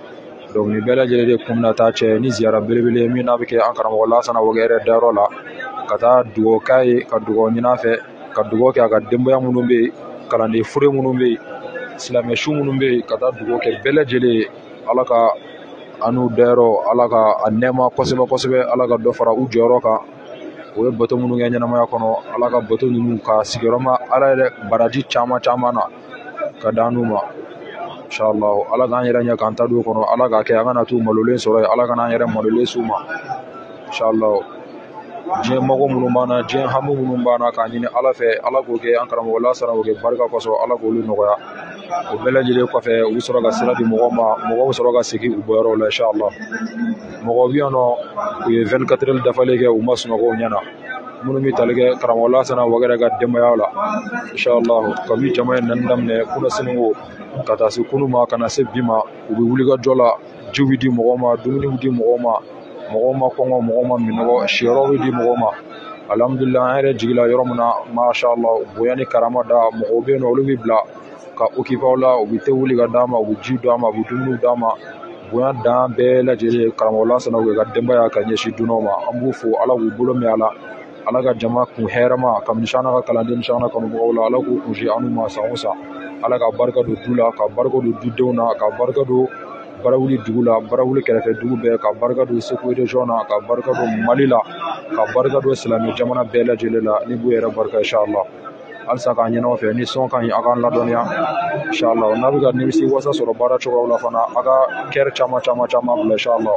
donc ni bɛɛ lajɛlen de kun na taa cɛ ni ziyara belebele min n'a bɛ kɛ an karamɔgɔ Lasana Wagɛrɛ dayɔrɔ la ka taa dugawu k'a ye ka dugawu ɲin'a fɛ ka dugawu kɛ a ka denbaya minnu bɛ yen kalanden fure minnu bɛ yen silamɛ su minnu bɛ yen ka taa dugawu kɛ bɛɛ lajɛlen ye Ala ka anu dayɔrɔ Ala ka a nɛɛma kosɛbɛ kosɛbɛ Ala ka dɔ fara u jɔyɔrɔ kan o ye bato minnu kɛ ɲɛnamaya kɔnɔ Ala ka bato ninnu ka sigiyɔrɔma Ala yɛrɛ baraji caman caman na ka d'an n'u ma inshallah Ala k'an yɛrɛ ɲɛ k'an ta don kɔnɔ Ala k'a kɛ an kana t'u malolen sɔrɔ yen Ala kana an yɛrɛ malolen s'u ma inshallah diɲɛ mago minnu b'an na diɲɛ hami minnu b'an na k'a ɲini Ala fɛ Ala k'o kɛ an karamɔgɔ Lasana o kɛ barika kosɔn Ala k'olu nɔgɔya o bɛɛ lajɛlen kɔfɛ u bɛ sɔrɔ ka sira di mɔgɔw ma mɔgɔw bɛ sɔrɔ ka segin u bɔyɔrɔw la inshallah mɔgɔw bɛ yan nɔ u ye vingt-quatre heures dafalen kɛ u ma sunɔgɔ u ɲɛna minnu bɛ tali kɛ karamɔgɔ Lasana Wagɛrɛ ka denbaya la inshallah kabi jama ye nani daminɛ kunun siniŋo ka taa se kunu ma ka na se bi ma u bɛ wuli ka jɔ la jiw bɛ di mɔgɔw ma dumuni bɛ di mɔgɔw ma mɔgɔw ma kɔngɔ mɔgɔw ma minɔgɔ siyɔrɔ bɛ di mɔgɔw ma alhamdulillah an yɛrɛ jigila yɔrɔ min na mashallah bonya ni karama da mɔgɔw bɛ yen nɔ olu bɛ bila ka occupé la u bɛ te wuli ka d'a ma u bɛ ji d'a ma u bɛ dumuni d'a ma bonya dan bɛɛ lajɛlen karamɔgɔ Lasana ka denbaya ka ɲɛsin dunanw ma an b'u fo Ala k'u bolo mɛn a la Ala ka jama kun hɛrɛma kabini Cheikhna ka kalanden Cheikhna kanubagaw la Ala k'u kunsi an n'u ma san o san Ala ka barika don du la ka barika don dudenw na ka barika don Barawuli dugu la Barawuli kɛrɛfɛ dugu bɛɛ ka barika don Segu région na ka barika don Mali la ka barika don silamɛ jamana bɛɛ lajɛlen la ni b'u yɛrɛ barika inshallah halisa k'an ɲɛnɛw fɛ ni sɔn ka ɲi a k'an ladɔnniya inshallah n'a bɛ ka nimisi wasa sɔrɔ baara cogoyaw la fana a ka kɛri caman caman caman bila inshallah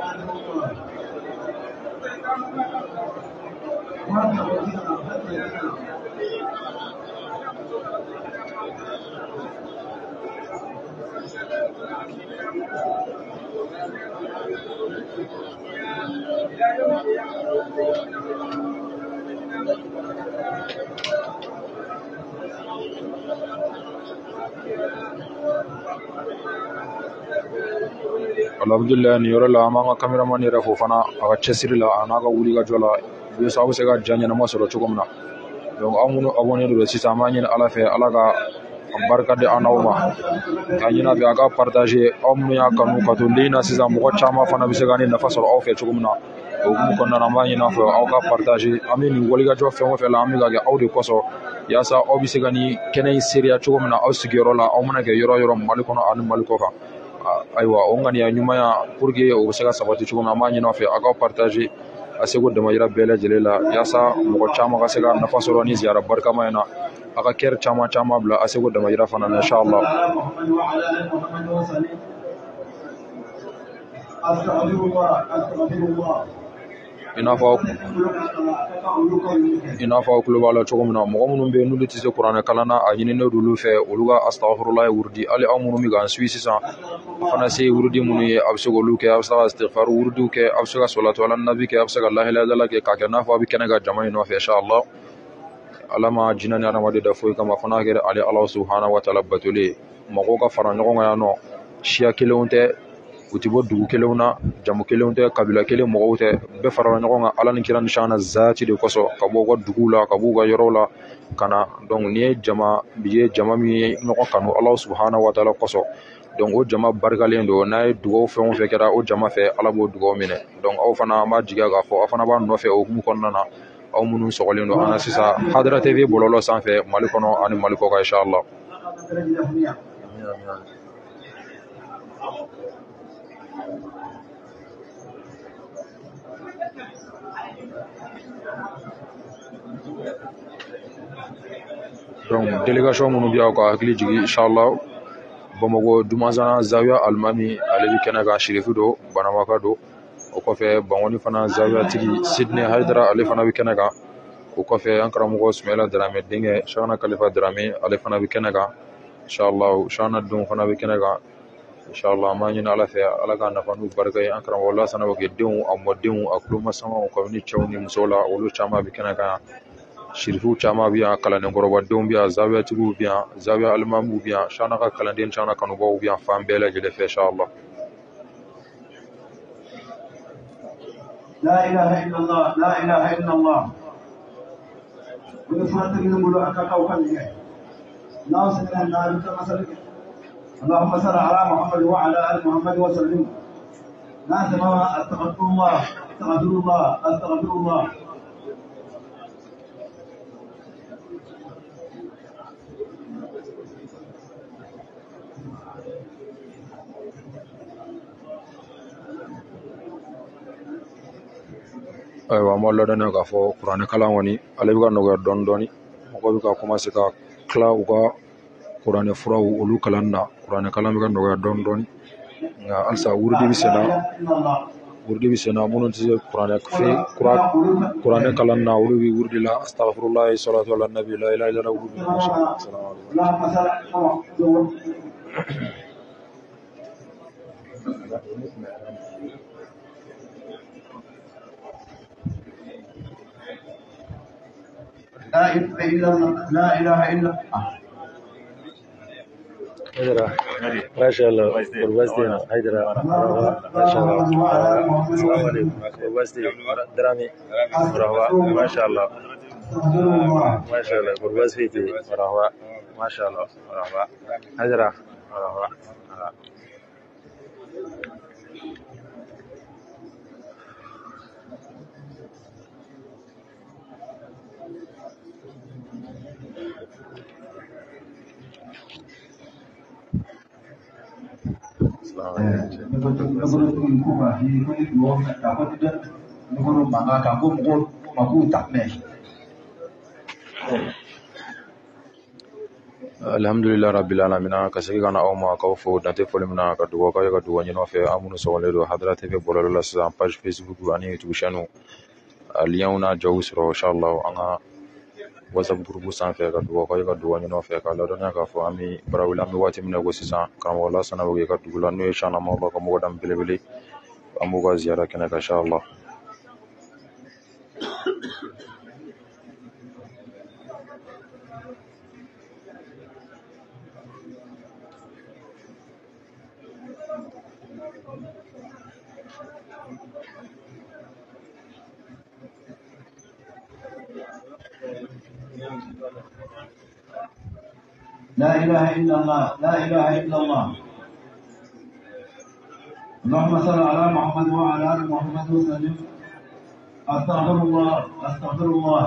alhamdulillah ni yɔrɔ la an b'an ka cameraman yɛrɛ fo fana a ka cɛsiri la a n'a ka wuli ka jɔ la walasa aw bɛ se ka ja ɲɛnama sɔrɔ cogo min na donc aw minnu abonné don sisan an b'a ɲini Ala fɛ Ala ka barika di an n'aw ma k'a ɲini a fɛ a ka partager aw minnu y'a kanu ka to n na sisan mɔgɔ caman fana bɛ se ka ni nafa sɔrɔ aw fɛ cogo min na o hukumu kɔnɔna na an b'a ɲini aw fɛ aw ka partager an bɛ nin wulikajɔ fɛn o fɛn la an bɛ ka kɛ aw de kosɔn yaasa aw bɛ se ka ni kɛnɛ in seereya cogo min na aw sigiyɔrɔ la aw mana kɛ yɔrɔ yɔrɔ Mali kɔnɔ ani Mali kɔ kan ayiwa o ŋaniya ɲumanya pour que o bɛ se ka sabati cogo min na an b'a ɲini aw fɛ aw ka partager a seko damayira bɛɛ lajɛlen la yaasa mɔgɔ caman ka se ka nafa sɔrɔ ni ziyara barikama in na a ka kɛri caman caman bila a seko damayira fana na inshallah i n'a fɔ i n'a fɔ aw tulo b'a la cogo min na mɔgɔ minnu bɛ yen n'olu tɛ se kuranɛ kalan na a ɲininen d'olu fɛ olu ka astaghfirullah wurudi hali aw minnu bɛ k'an suit sisan a fana se wurudi minnu ye a bɛ se k'olu kɛ a bɛ se ka istighfar wurudiw kɛ a bɛ se ka salatu ala nabi kɛ a bɛ se ka la ilaha illallah kɛ k'a kɛ n'a fɔ a bɛ kɛnɛ ka jama in nɔfɛ inshallah Ala ma jinɛ ni adamaden da foyi kama fana kɛra ale Ala subhanahu wa ta'ala batole mɔgɔw ka fara ɲɔgɔn kan yan nɔ siya kelenw tɛ u tɛ bɔ dugu kelenw na jamu kelenw tɛ kabila kelen mɔgɔw tɛ bɛɛ farala ɲɔgɔn kan Ala ni kira ni Cheikhna zaati de kosɔn ka bɔ u ka duguw la ka b'u ka yɔrɔw la ka na donc ni ye jama bi ye jama min ye ɲɔgɔn kanu Ala subhanahu wa ta'ala kosɔn donc o jama barikalen don n'a ye dugawu fɛn o fɛn kɛra o jama fɛ Ala b'o dugawu minɛ donc aw fana an b'a jigiya k'a fɔ aw fana b'a nɔfɛ o hukumu kɔnɔna na aw minnu sɔgɔlen don an na sisan Hadara T V bɔlɔlɔ sanfɛ Mali kɔnɔ ani Mali kɔ kan inshallah donc délégation minnu bɛ aw ka hakili jigin inshallah Bamakɔ Dumasana Zawiya Alimami ale bɛ kɛnɛ kan Sherifu don Banamaka don o kɔfɛ Bangoni fana Zawiya tigi Sidney Haidara ale fana bɛ kɛnɛ kan o kɔfɛ an karamɔgɔ Sumayila Darame denkɛ Cheikhna Kalifa Darame ale fana bɛ kɛnɛ kan inshallah Cheikhna denw fana bɛ kɛnɛ kan inshallah an b'a ɲini Ala fɛ Ala ka nafa n'u barika ye an karamɔgɔ Lasana Wagɛ denw a mɔdenw a kulomasamaw kabini cɛw ni musow la olu caman bɛ kɛnɛ kan Sherifu caman bɛ yan kalandenkɔrɔbadenw bɛ yan Zawiya tigiw bɛ yan Zawiya Alimamiw bɛ yan Cheikhna ka kalanden Cheikhna kanubaw bɛ yan fan bɛɛ lajɛlen fɛ inshallah La ilaha illallah, la ilaha illallah. ونفرت من ملو أكاكا وكمية اللهم صل على محمد اللهم صل على محمد وعلى آل محمد وسلم لا سماء استغفر الله استغفر الله استغفر الله ayiwa an b'a ladɔnniya k'a fɔ kuranɛ kalan kɔni ale bɛ ka nɔgɔya dɔɔni dɔɔni mɔgɔw bɛ ka commencé ka tila u ka kuranɛ furaw olu kalan na kuranɛ kalan bɛ ka nɔgɔya dɔɔni dɔɔni nka halisa wurudi bɛ sen na wurudi bɛ sen na minnu tɛ se kuranɛ fɛ kuranɛ kalan na olu bɛ wurudi la astagfirullah salatu ala nabi la ilaha illallah wurudi لا إله إلا الله لا إله إلا الله هيدرا ما شاء الله قربستينا هيدرا ما شاء الله السلام عليكم قربستي درامي مرحبا ما شاء الله ما شاء الله قربستي مرحبا ما شاء الله مرحبا هيدرا مرحبا alhamdulillah rabbil alamin ka segi kana aw ma ka fo dante foli mina ka duwa ka ka duwa ɲinɔ fɛ an minnu sɔgɔlen don hadra tv bɔlɔlɔ la sisan page facebook ani youtube channel lien na jaw sɔrɔ inshallah an ka whatsapp groupe sanfɛ ka duwa ka ka duwa ɲinɔ fɛ ka ladɔniya k'a fɔ an bɛ barawuli an bɛ waati min na ko sisan karamɔgɔ lasana bɛ ka dugu la n'o ye shana maba ka mɔgɔ dam belebele an b'u ka ziyara kɛnɛ ka inshallah لا إله إلا الله لا إله إلا الله اللهم صل على محمد وعلى آل محمد وسلم أستغفر الله أستغفر الله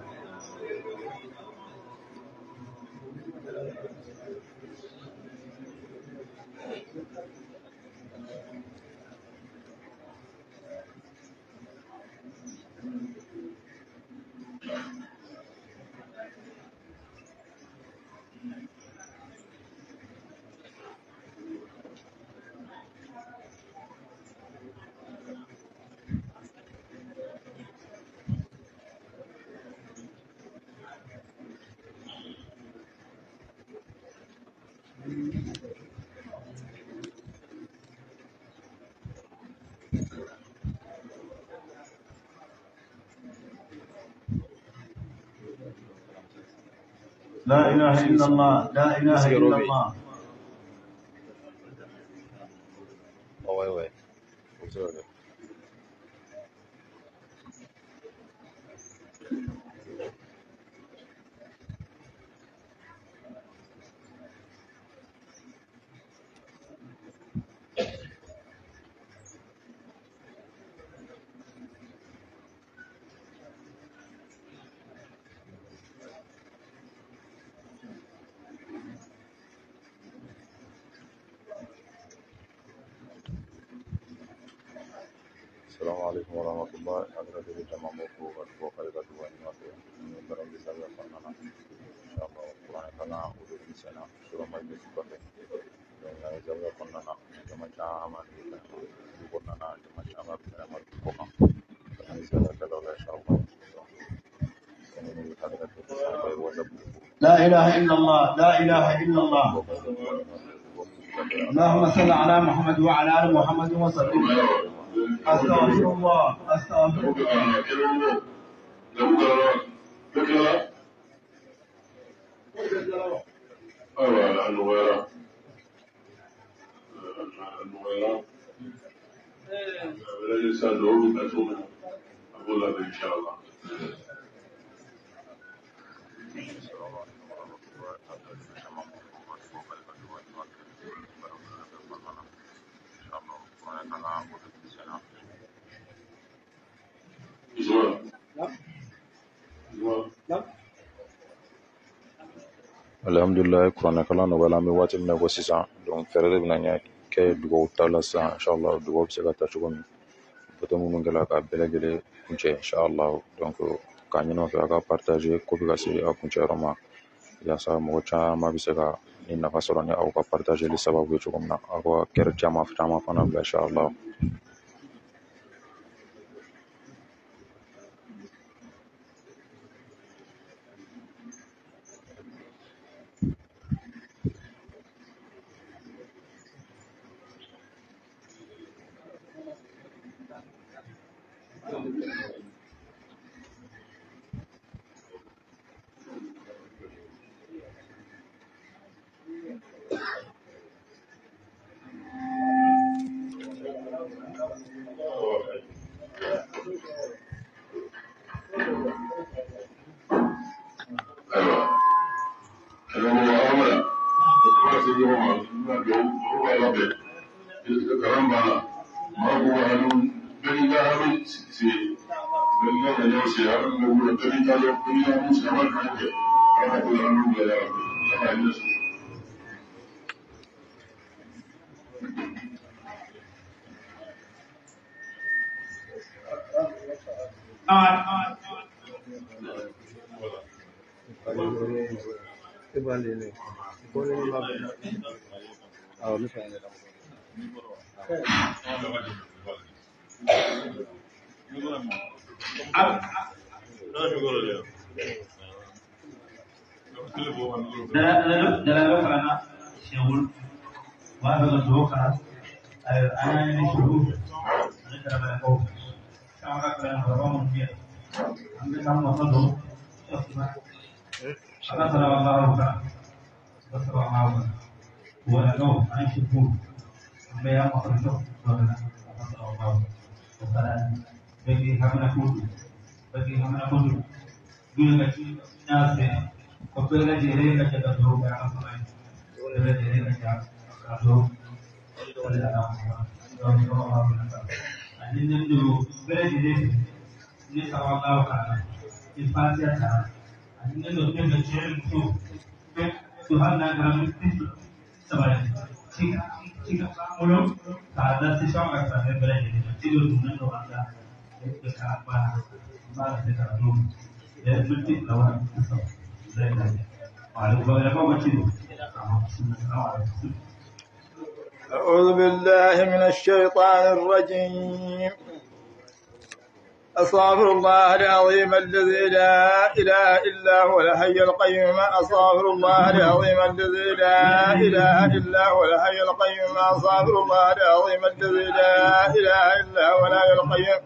لا إله إلا الله لا إله إلا الله ouais ouais السلام عليكم ورحمة الله حضرة الجماعة مفروض وقريبة وإنواتي من برم بسابة فنانا إن شاء الله القرآن كنا أولو بسنا سورة مجلس بخي لأنه يزاوية فنانا جمع جاء أمان يقولنا جمع جاء أمان بسنا مرحبا فنزل كذا إن شاء الله لا إله إلا الله لا إله إلا الله اللهم صل على محمد وعلى آل محمد وسلم أستغفر الله أستغفر الله أيوة النويرة النويرة ليس العلوم أتوم أقول لك إن شاء الله alhamdulillah kuranɛ kalan nɔgɔyala an bɛ waati min na ko sisan donc fɛɛrɛ de bɛna ɲɛ kɛ dugawu ta la sisan inshallah dugawu bɛ se ka ta cogo min bɔtɔ minnu kɛla ka bɛɛ lajɛlen kuncɛ inshallah donc k'a ɲini aw fɛ a ka partager ko bɛ ka se a kuncɛyɔrɔ ma yaasa mɔgɔ caman bɛ se ka ni nafa sɔrɔ ni aw ka partageli sababu ye cogo min na aw ka kɛrɛ caman caman fana bila inshallah. dalam kerana syahul wahai doa anak ini syukur ini dalam kau sama kerana berapa mungkin ambil kamu apa do apa salah Allah bukan salah Allah bukan kau anak syukur ambil yang apa do bukan apa salah Allah bukan bagi kami nak kudu bagi kami nak kudu dulu kecil nasi Kopela jere ka jaga do ka samay kopela jere ka jaga do ole da do do ma ba ani ne do kopela jere ni sawa ka ka ni pasia ta ani ne do te jere to pe Tuhan na gram samay ठीक ठीक बोलो सादा से शाम का है बड़े ठीक है तुमने तो आता एक का apa बात से कर दो ये मिट्टी लवा أعوذ بالله من الشيطان الرجيم أستغفر الله العظيم الذي لا إله إلا هو الحي القيوم أستغفر الله العظيم الذي لا إله إلا هو الحي القيوم أستغفر الله العظيم الذي لا إله إلا هو الحي القيوم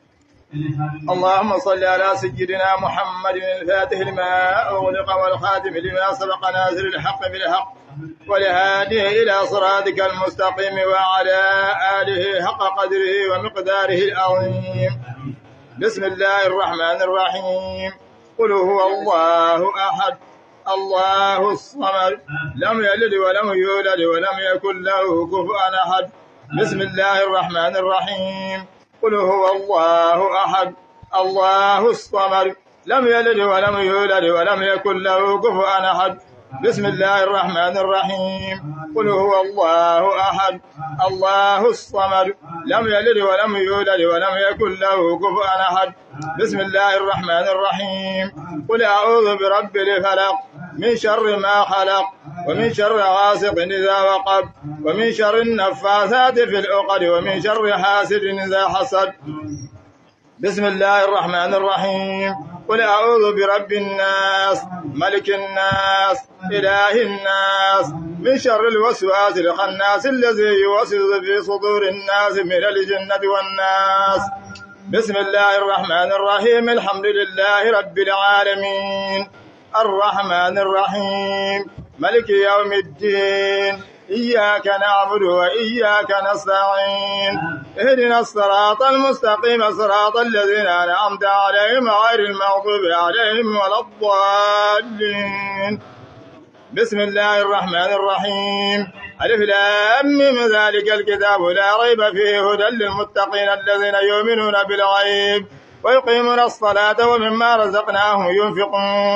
اللهم صل على سيدنا محمد الفاتح لما أغلق والخاتم لما سبق ناصر الحق بالحق والهادي إلى صراطك المستقيم وعلى آله حق قدره ومقداره العظيم بسم الله الرحمن الرحيم قل هو الله أحد الله الصمد لم يلد ولم يولد ولم يكن له كفوا أحد بسم الله الرحمن الرحيم قل هو الله أحد الله الصمد لم يلد ولم يولد ولم يكن له كفوا أحد بسم الله الرحمن الرحيم قل هو الله أحد الله الصمد لم يلد ولم يولد ولم يكن له كفوا أحد بسم الله الرحمن الرحيم قل أعوذ برب الفلق من شر ما خلق ومن شر غاسق إذا وقب ومن شر النفاثات في العقد ومن شر حاسد إذا حسد بسم الله الرحمن الرحيم قل أعوذ برب الناس ملك الناس إله الناس من شر الوسواس الخناس الذي يوسوس في صدور الناس من الجنة والناس بسم الله الرحمن الرحيم الحمد لله رب العالمين الرحمن الرحيم ملك يوم الدين إياك نعبد وإياك نستعين اهدنا الصراط المستقيم صراط الذين أنعمت عليهم غير المغضوب عليهم ولا الضالين بسم الله الرحمن الرحيم ألف لام ميم ذلك الكتاب لا ريب فيه هدى للمتقين الذين يؤمنون بالغيب ويقيمون الصلاة ومما رزقناهم ينفقون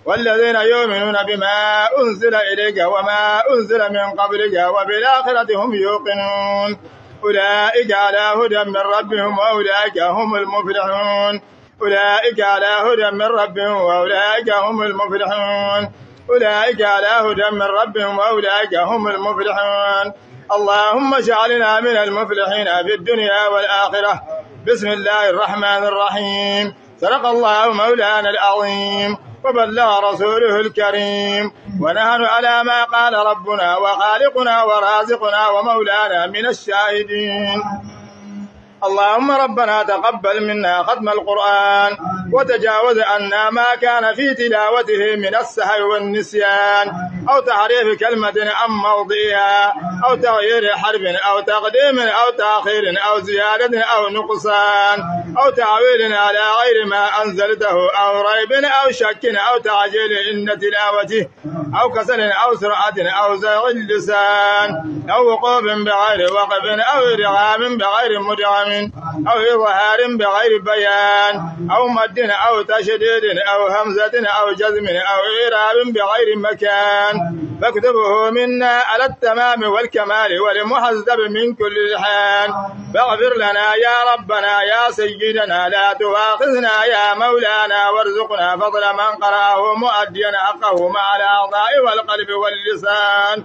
والذين يؤمنون بما أنزل إليك وما أنزل من قبلك وبالآخرة هم يوقنون أولئك على هدى من ربهم وأولئك هم المفلحون أولئك على هدى من ربهم وأولئك هم المفلحون أولئك على هدى من ربهم وأولئك هم المفلحون. اللهم اجعلنا من المفلحين في الدنيا والآخرة. بسم الله الرحمن الرحيم. صدق الله مولانا العظيم وبلغ رسوله الكريم، ونحن على ما قال ربنا وخالقنا ورازقنا ومولانا من الشاهدين. اللهم ربنا تقبل منا ختم القرآن وتجاوز عنا ما كان في تلاوته من السهو والنسيان أو تحريف كلمة عن موضعها أو تغيير حرف أو تقديم أو تأخير أو زيادة أو نقصان أو تعويل على غير ما أنزلته أو ريب أو شك أو تعجيل إن تلاوته أو كسل أو سرعة أو زيغ اللسان أو وقوف بغير وقف أو إرغام بغير مدغم أو إظهار بغير بيان أو مد أو تشديد أو همزة أو جزم أو إعراب بغير مكان، فاكتبه منا على التمام والكمال والمحذب من كل الحان. فاغفر لنا يا ربنا يا سيدنا، لا تؤاخذنا يا مولانا، وارزقنا فضل من قرأه مؤديا حقه مع الأعضاء والقلب واللسان،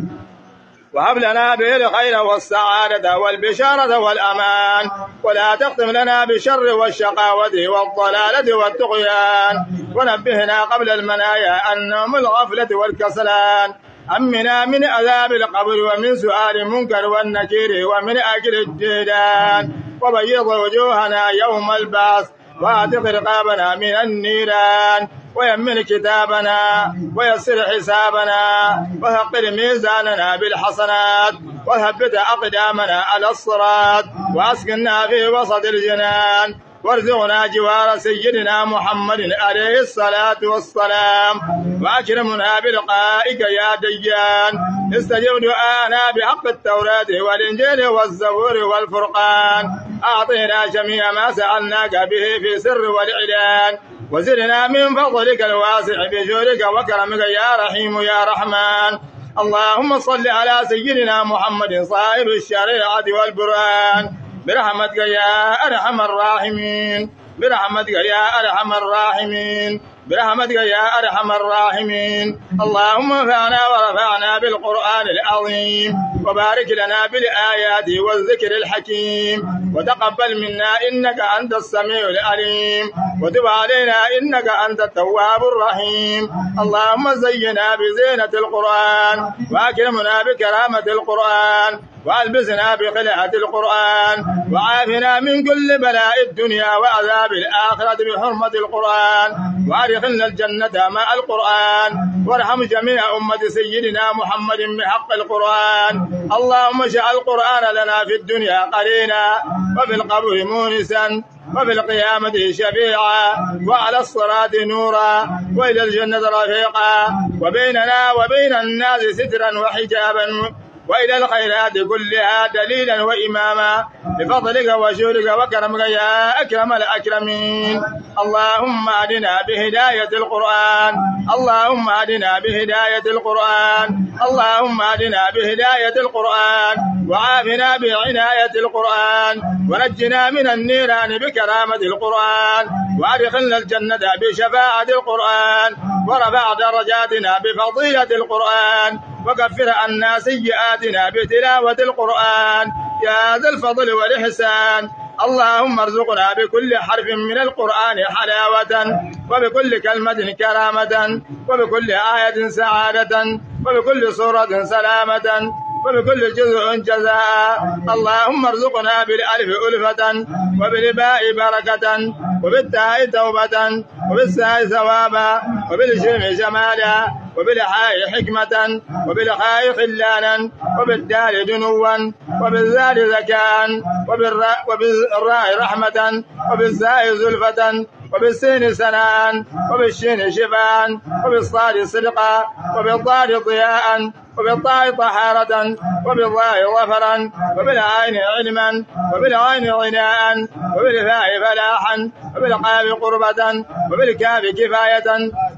وهب لنا به الخير والسعادة والبشارة والأمان، ولا تختم لنا بالشر والشقاوة والضلالة والطغيان، ونبهنا قبل المنايا عن نوم الغفلة والكسلان، أمنا من عذاب القبر ومن سؤال منكر والنكير ومن أكل الديدان، وبيض وجوهنا يوم البعث، وأعتق رقابنا من النيران، ويمن كتابنا ويسر حسابنا، وثقل ميزاننا بالحسنات، وثبت أقدامنا على الصراط، وأسكننا في وسط الجنان، وارزقنا جوار سيدنا محمد عليه الصلاة والسلام، وأكرمنا بلقائك يا ديان. استجب دعانا بحق التوراة والإنجيل والزبور والفرقان، أعطينا جميع ما سألناك به في سر والإعلان، وزرنا من فضلك الواسع بجودك وكرمك يا رحيم يا رحمن. اللهم صل على سيدنا محمد صاحب الشريعة والبرهان، برحمتك يا أرحم الراحمين، برحمتك يا أرحم الراحمين، برحمتك يا أرحم الراحمين. اللهم انفعنا ورفعنا بالقرآن العظيم، وبارك لنا بالآيات والذكر الحكيم، وتقبل منا إنك أنت السميع العليم، وتب علينا إنك أنت التواب الرحيم. اللهم زينا بزينة القرآن، وأكرمنا بكرامة القرآن، وألبسنا بخلعة القرآن، وعافنا من كل بلاء الدنيا وعذاب الآخرة بحرمة القرآن، وأدخلنا الجنة مع القرآن، وارحم جميع أمة سيدنا محمد بحق القرآن. اللهم اجعل القرآن لنا في الدنيا قرينا، وفي القبر مونسا، وفي القيامة شفيعا، وعلى الصراط نورا، وإلى الجنة رفيقا، وبيننا وبين الناس سترا وحجابا، وإلى الخيرات كلها دليلا وإماما، بفضلك وجودك وكرمك يا أكرم الأكرمين. اللهم أهدنا بهداية القرآن، اللهم أهدنا بهداية القرآن، اللهم أهدنا بهداية القرآن، وعافنا بعناية القرآن، ونجنا من النيران بكرامة القرآن، وأدخلنا الجنة بشفاعة القرآن، ورفع درجاتنا بفضيلة القرآن، وكفر عنا سيئاتنا بتلاوة القرآن يا ذا الفضل والإحسان. اللهم ارزقنا بكل حرف من القرآن حلاوة، وبكل كلمة كرامة، وبكل آية سعادة، وبكل سورة سلامة، وبكل جزء جزاء. اللهم ارزقنا بالألف ألفة، وبالباء بركة، وبالتاء توبة، وبالساء ثوابا، وبالجيم جمالا، وبالحاء حكمة، وبالخاء خلانا، وبالدال دنوا، وبالذال ذكاء، وبالراء, وبالراء رحمة، وبالزاء زلفة، وبالسين سناء، وبالشين شفاء، وبالصاد صدقا، وبالضاد ضياء، وبالطاء طهارة، وبالظاء ظفرا، وبالعين علما، وبالعين غناء، وبالفاء فلاحا، وبالقاف قربة، وبالكاف كفاية،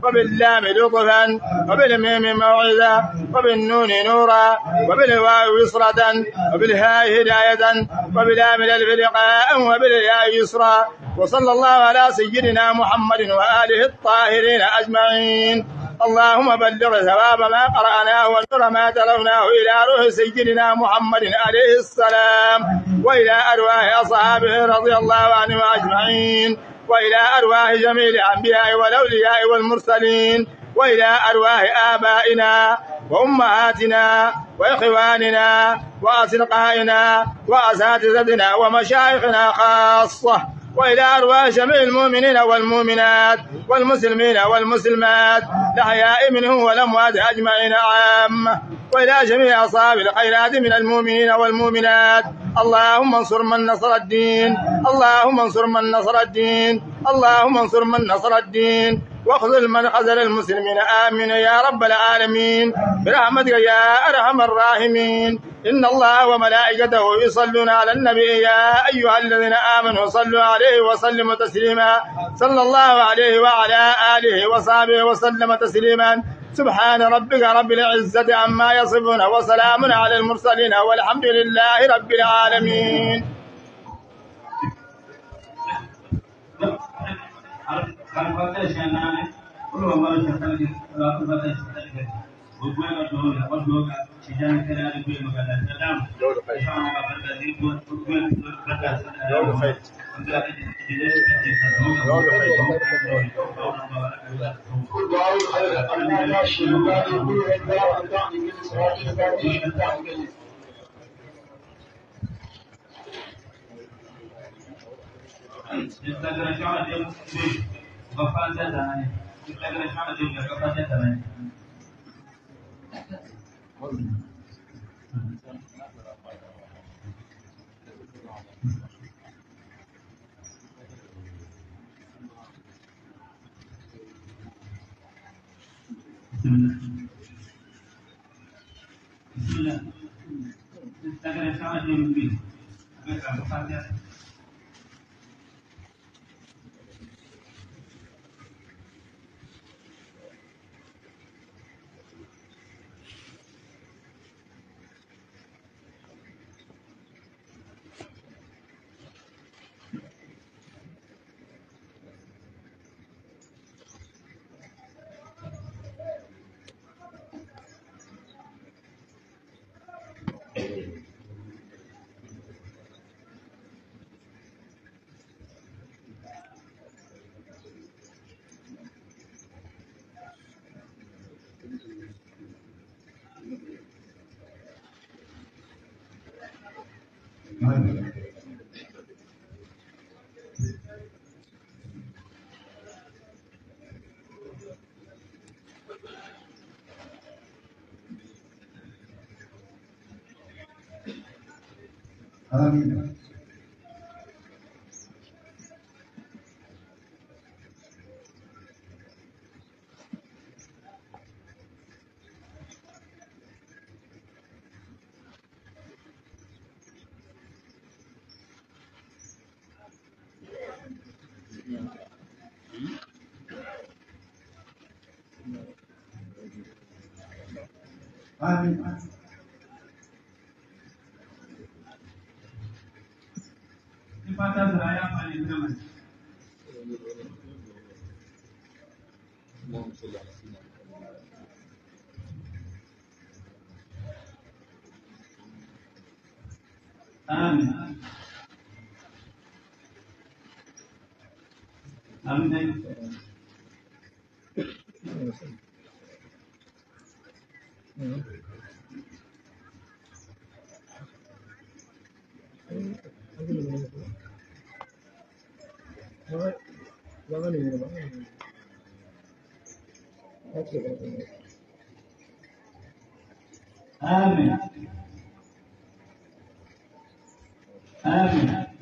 وباللام لطفا وبالميم موعظة وبالنون نورا وبالواو يسرة وبالهاء هداية وباللام الفرقاء وبالياء يسرا. وصلى الله على سيدنا محمد وآله الطاهرين أجمعين. اللهم بلغ ثواب ما قرأناه ونور ما تلوناه إلى روح سيدنا محمد عليه السلام وإلى أرواح أصحابه رضي الله عنهم أجمعين وإلى أرواح جميع الأنبياء والأولياء والمرسلين وإلى أرواح آبائنا وأمهاتنا وإخواننا وأصدقائنا وأساتذتنا ومشايخنا خاصة وإلى أرواح جميع المؤمنين والمؤمنات والمسلمين والمسلمات الأحياء منهم والأموات أجمعين عامة وإلى جميع أصحاب الخيرات من المؤمنين والمؤمنات. اللهم انصر من نصر الدين اللهم انصر من نصر الدين اللهم انصر من نصر الدين واخذل من خذل المسلمين. آمين يا رب العالمين برحمتك يا أرحم الراحمين. إن الله وملائكته يصلون على النبي يا أيها الذين آمنوا صلوا عليه وسلموا تسليما. صلى الله عليه وعلى آله وصحبه وسلم تسليما. سبحان ربك رب العزة عما يصفون وسلام على المرسلين والحمد لله رب العالمين. آمين. آمين. آمين. آمين. آمين. آمين.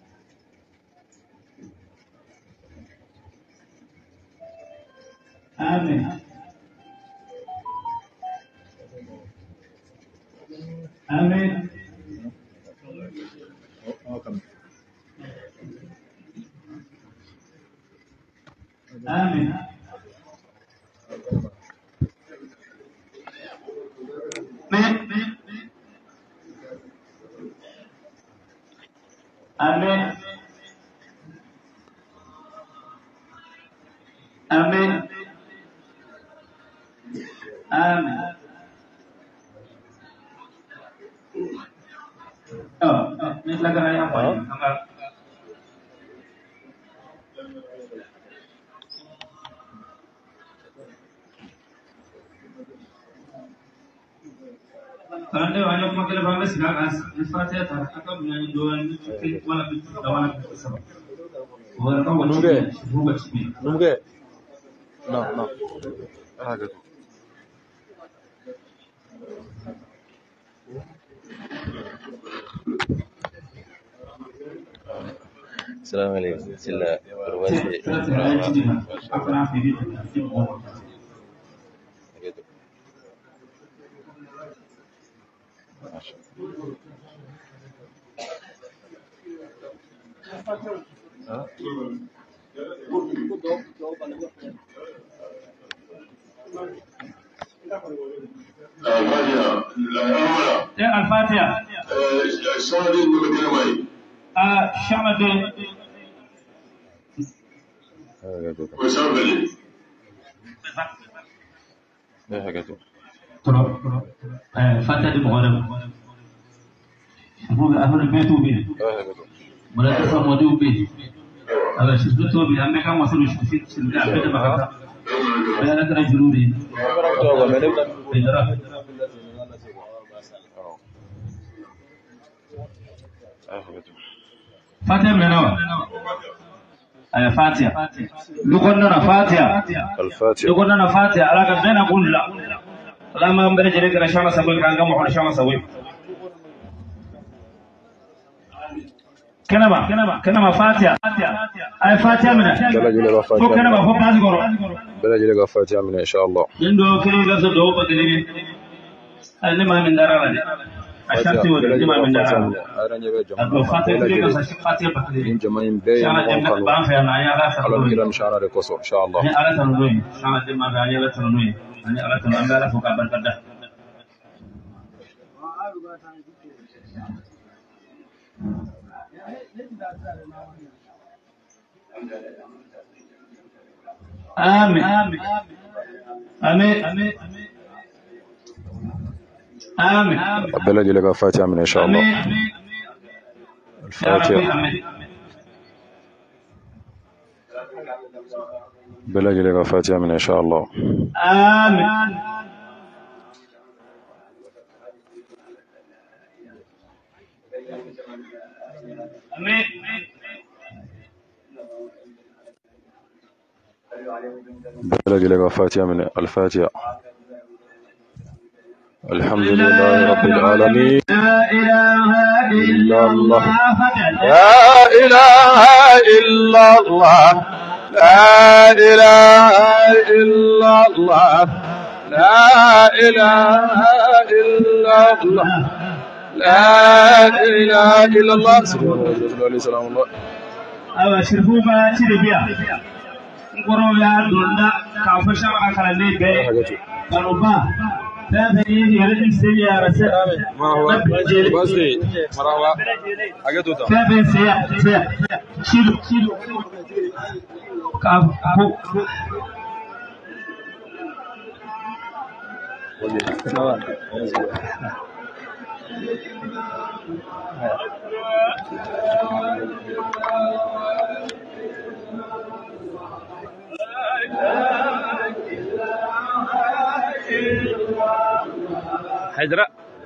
آمين. آمين. آمين. Amen. Amen. Amen. Oh, ini lagi apa? Karena banyak masalah bangsa sekarang, istilahnya terkadang menjadi dua ini wala wala sebab. Orang kau wajib, wajib. Nunggu. No, no. Ah, good. السلام عليكم. بسم الله. الفاتحة. آه شامل. وسامبلي. ايه حاجته. ترى آه فاتحة المغرب. هو أهل البيت وبيه. ايه حاجته. ولا تسمع ودي وبيه. هذا شدته وبيه. أما كان وصل وشفت سلبي أبدا ما كان. لا ندري جلوري. فاتحة من هنا. أي فاتحة. لقنا فاتحة. الفاتحة. لقنا فاتحة. على كذا نقول لا. لما أمبرج لك رشامة سوي كان كم واحد رشامة سوي. كنما كنما كنما فاتحة. أي فاتحة من هنا. بلا جل فاتحة. فوق كنما فوق ناس كورو. بلا جل فاتحة من إن شاء الله. جندو كني لازم دو بدلني. اللي ما من دارنا. أشتري ولا اللي ما من دارنا. الفاتحة كذا فاتحة بدلني. جماعين بين وانقلوا. بان في أنا يا رأس. على كلام شعر الكسر إن شاء الله. أنا على تنوين. أنا دم ما في على تنوين. أنا على تنوين. أنا على فوق أبدا. آمين آمين آمين آمين آمين بلا جل فاتحة من إن شاء الله. الفاتحة. بلا جل فاتحة من إن شاء الله. آمين آمين بلا جل فاتحة من الفاتحة. الحمد لله رب العالمين. لا إله إلا الله. لا إله إلا الله. لا إله إلا الله. لا إله إلا الله. لا إله إلا الله. سلام الله. أبشروا ما تربيا. نقولوا يا دولا كافشة ما كلامي بيه. كانوا لا تريد يرد سيا رسل. ما هو بس لي مرحبا. أجدوا ده. كيف سيا سيا شيلو شيلو. كاف كاف. حيدرا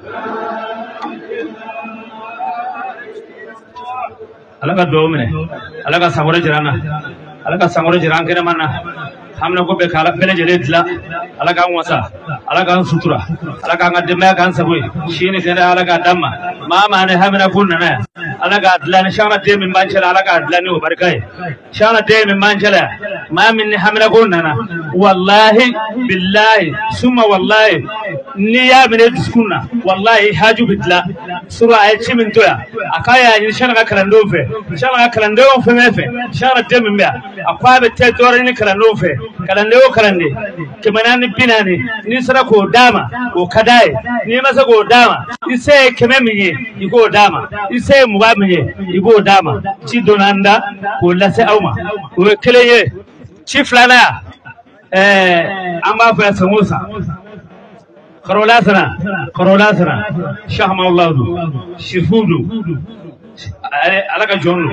अलगा दो मिने अलगा सांगोरे जिराना अलगा सांगोरे जिरान के माना हमने को बेखाला पहले जले दिला अलगा वसा अलगा सुतुरा अलगा ngade me kan sabui shine sai अलगा damma ما معنى همنا كنا أنا قاعد لنا شغلة دي من بانشلا أنا قاعد لنا وبركاي شغلة دي من بانشلا ما من همنا كنا والله بالله ثم والله نيا من الدسكنا والله حاجو بدلا سورة أيش من تويا أكايا يعني شغلة كلاندوفة شغلة كلاندوفة ما في شغلة دي من بيا أقوى بتدورين كلاندوفة كلاندو كلاندي كمان نبيناني نسرا كوداما وكداي نيمسا كوداما إسه كمامي يقول داما إسه مغامي يقول داما شيء دوناندا ولا سأوما وكليه شيء فلانا أما في سموسا كرولاسنا كرولاسنا شهم الله دو شفودو على كجونو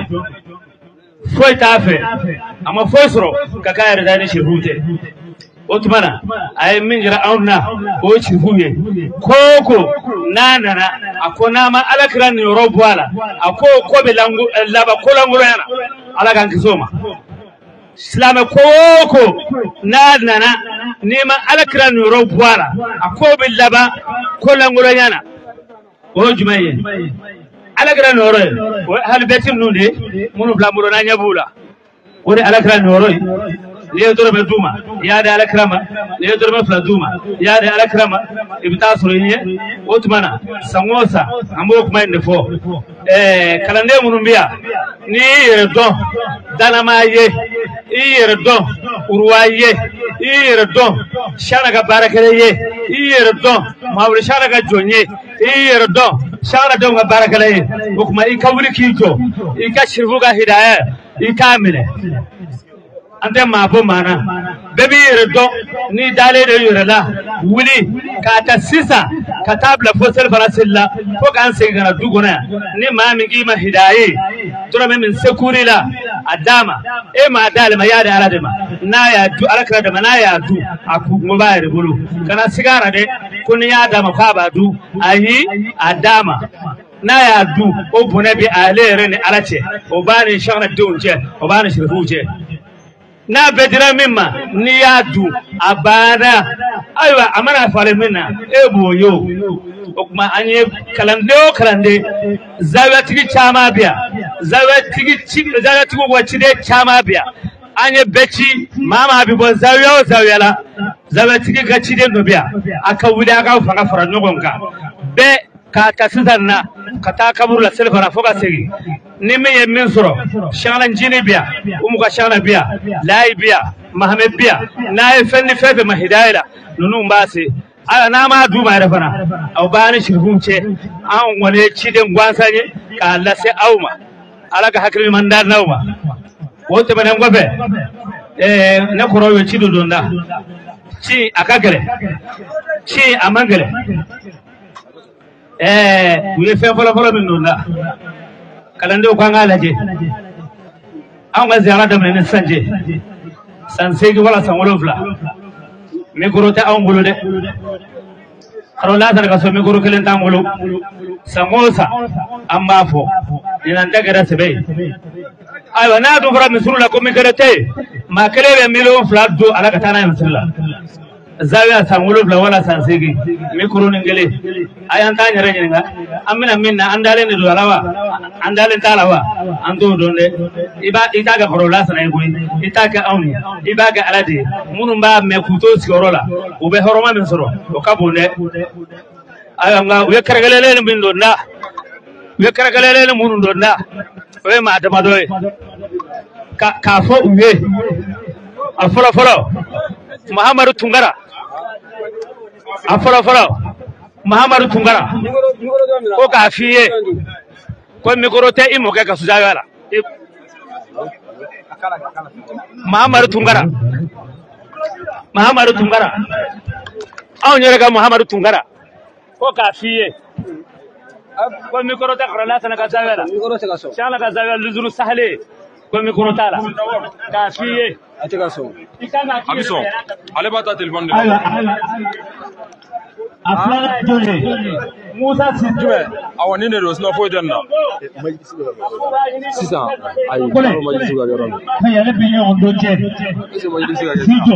فوي تافه أما فوي سرو كاكاير داني شفوته Otmana ay minjira auna o chifuye koko nana na akona ma alakran ni robwala ako ko belangu laba kolangu yana alaga nkisoma islama koko nana na nima alakran ni robwala ako belaba kolangu yana o jumaye alakran ni oro hal betin nundi munu blamuro na nyabula woni alakran ni oro ليدور بدوما يا ده على كرامة ليدور مفلدوما يا ده على كرامة إبتاع سورينية أوتمانا سموسا أموك ما ينفو كلاندي منوبيا ني يردون دانا ما يه يردون urwaye iyirdon shanaga barakaleeye iyirdon mawle shanaga jonye iyirdon shana donga barakaleeye bukma ikawli kito ikashirbuga hidayah ikamile ante mabo mana bebi yirdo ni dale de yirala wuli kata sisa katabla fosel farasilla ko kan singana dugona ni mami gima hidaye tura min sekuri la adama e ma dale ma yade aladema na ya du alakra da na ya du aku mubayir bulu kana sigara de kun ya adama ka ba du ayi adama na ya du o bonabi alere ni alache o bani shagna dunje o bani shirfuje na bedira mimma ni yadu abana aywa amana fale minna eboyo okuma anye kalande o kalande zawatigi chama biya zawatigi zawatigi wachide chama biya anye bechi mama abibo zawiya o zawiyala zawatigi gachide no biya akawuda aka fanga fara nogonka be ka tasizanna kata kaburu la selfara foga segi nime yemin soro shana njini biya umuka shana biya lai biya mahamed biya na fenni fefe mahidayla nunu mbasi ala na ma duma refana au bani shirhumce an wane ciden gwansanye ka lase auma ala ka hakri mandar nauma wote banen gobe eh na korowe cido donda ci akagere ci amangere eh we fe folo folo min donda kalande ko ngalaje an ga ziyara da mai sanje san sai wala san wala fla me gorote an bulu de karola ta ga so me goro kelen ta bulu samosa amma fo ina daga da sabai aywa na do fara misrula ko me garate ma kele milo fla do ala ka tana misrula zawiya san wala fla wala san sai me goro ngele ayan ta nyare nyinga amina minna andale ni do alawa andale talawa ando donde iba itaga korola sana ngoy itaga awni ibaga alade munum ba me kuto sikorola ube horoma min soro o kabonde ayanga we karagalele min donna we karagalele munum donna we ma adama doy ka kafo uwe aforo foro muhammadu tungara aforo foro muhammadu tungara ko kafiye ko mikorote imo ke ka sujawala muhammadu tungara muhammadu tungara aw nyerega muhammadu tungara ko kafiye ko mikorote qarala sana ka sujawala mikorote ka so shala ka sujawala luzuru sahle ko mikorota la kafiye atika so ikanga abiso ale bata telefon de aflana jole Musa Sidjoué awani ne do sna fo janna sisan ay ko majlisu ga yoron kaya le binyo on do je ese majlisu ga Sidjo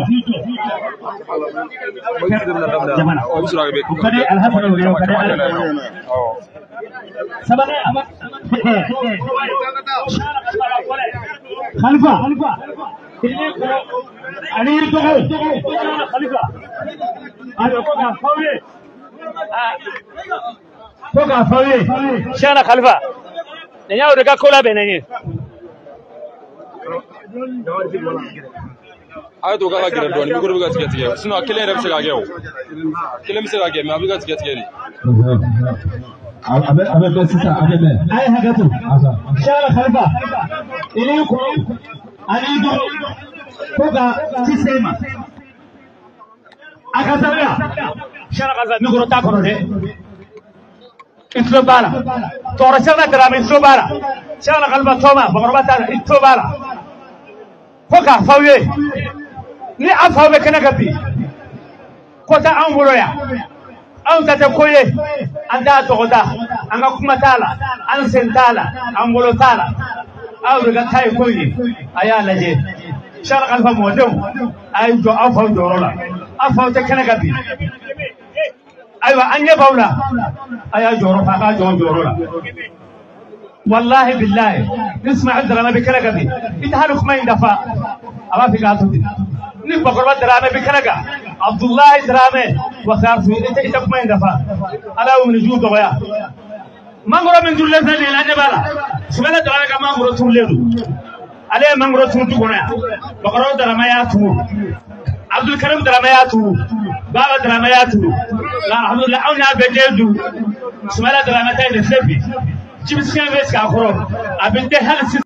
majlisu na damda jamana o bisura ga be kade alhasan o yo kade oh sabana Khalifa Ali to Khalifa ali ko ka fawe ko ka fawe shana Khalifa ne yawo daga kola benene ay to ga gira don mi ko buga tike tike sino kele rem se ga gew kele mi se ga ge mi abuga tike tike ni abe abe be sisa abe be ay hagatu shana Khalifa ili ko ali do ko ka sistema akazalea shana kaza migoro ta kono de itlo bala tora shana drama itlo bala shana Khalifa toma bagorba ta itlo bala ko ka fawe ni afawe kana gabi ko ta an woroya an ta ta koye an da to goda an ga kuma tala an sentala an wolo tala aw daga kai koye aya laje shana Khalifa modem ay do afaw do rola afaw ta kana gabi aywa an ye bawla aya joro fa ka joro joro la wallahi billahi isma drama bi kana gabi itahaluk ma indafa aba fi ka tuti ni bakor drama bi kana ga Abdullah drama wa kharfu ita ita kuma indafa ala min judo ya mangoro min dulle zali la jabala subala drama ka mangoro tuledu ale mangoro tutu kona bakor drama ya tu Abdul Karim drama ya tu baba drama ya tu la alhamdulillah awna bejedu subala drama tay ne sebi jibisiya beska koro abinde hal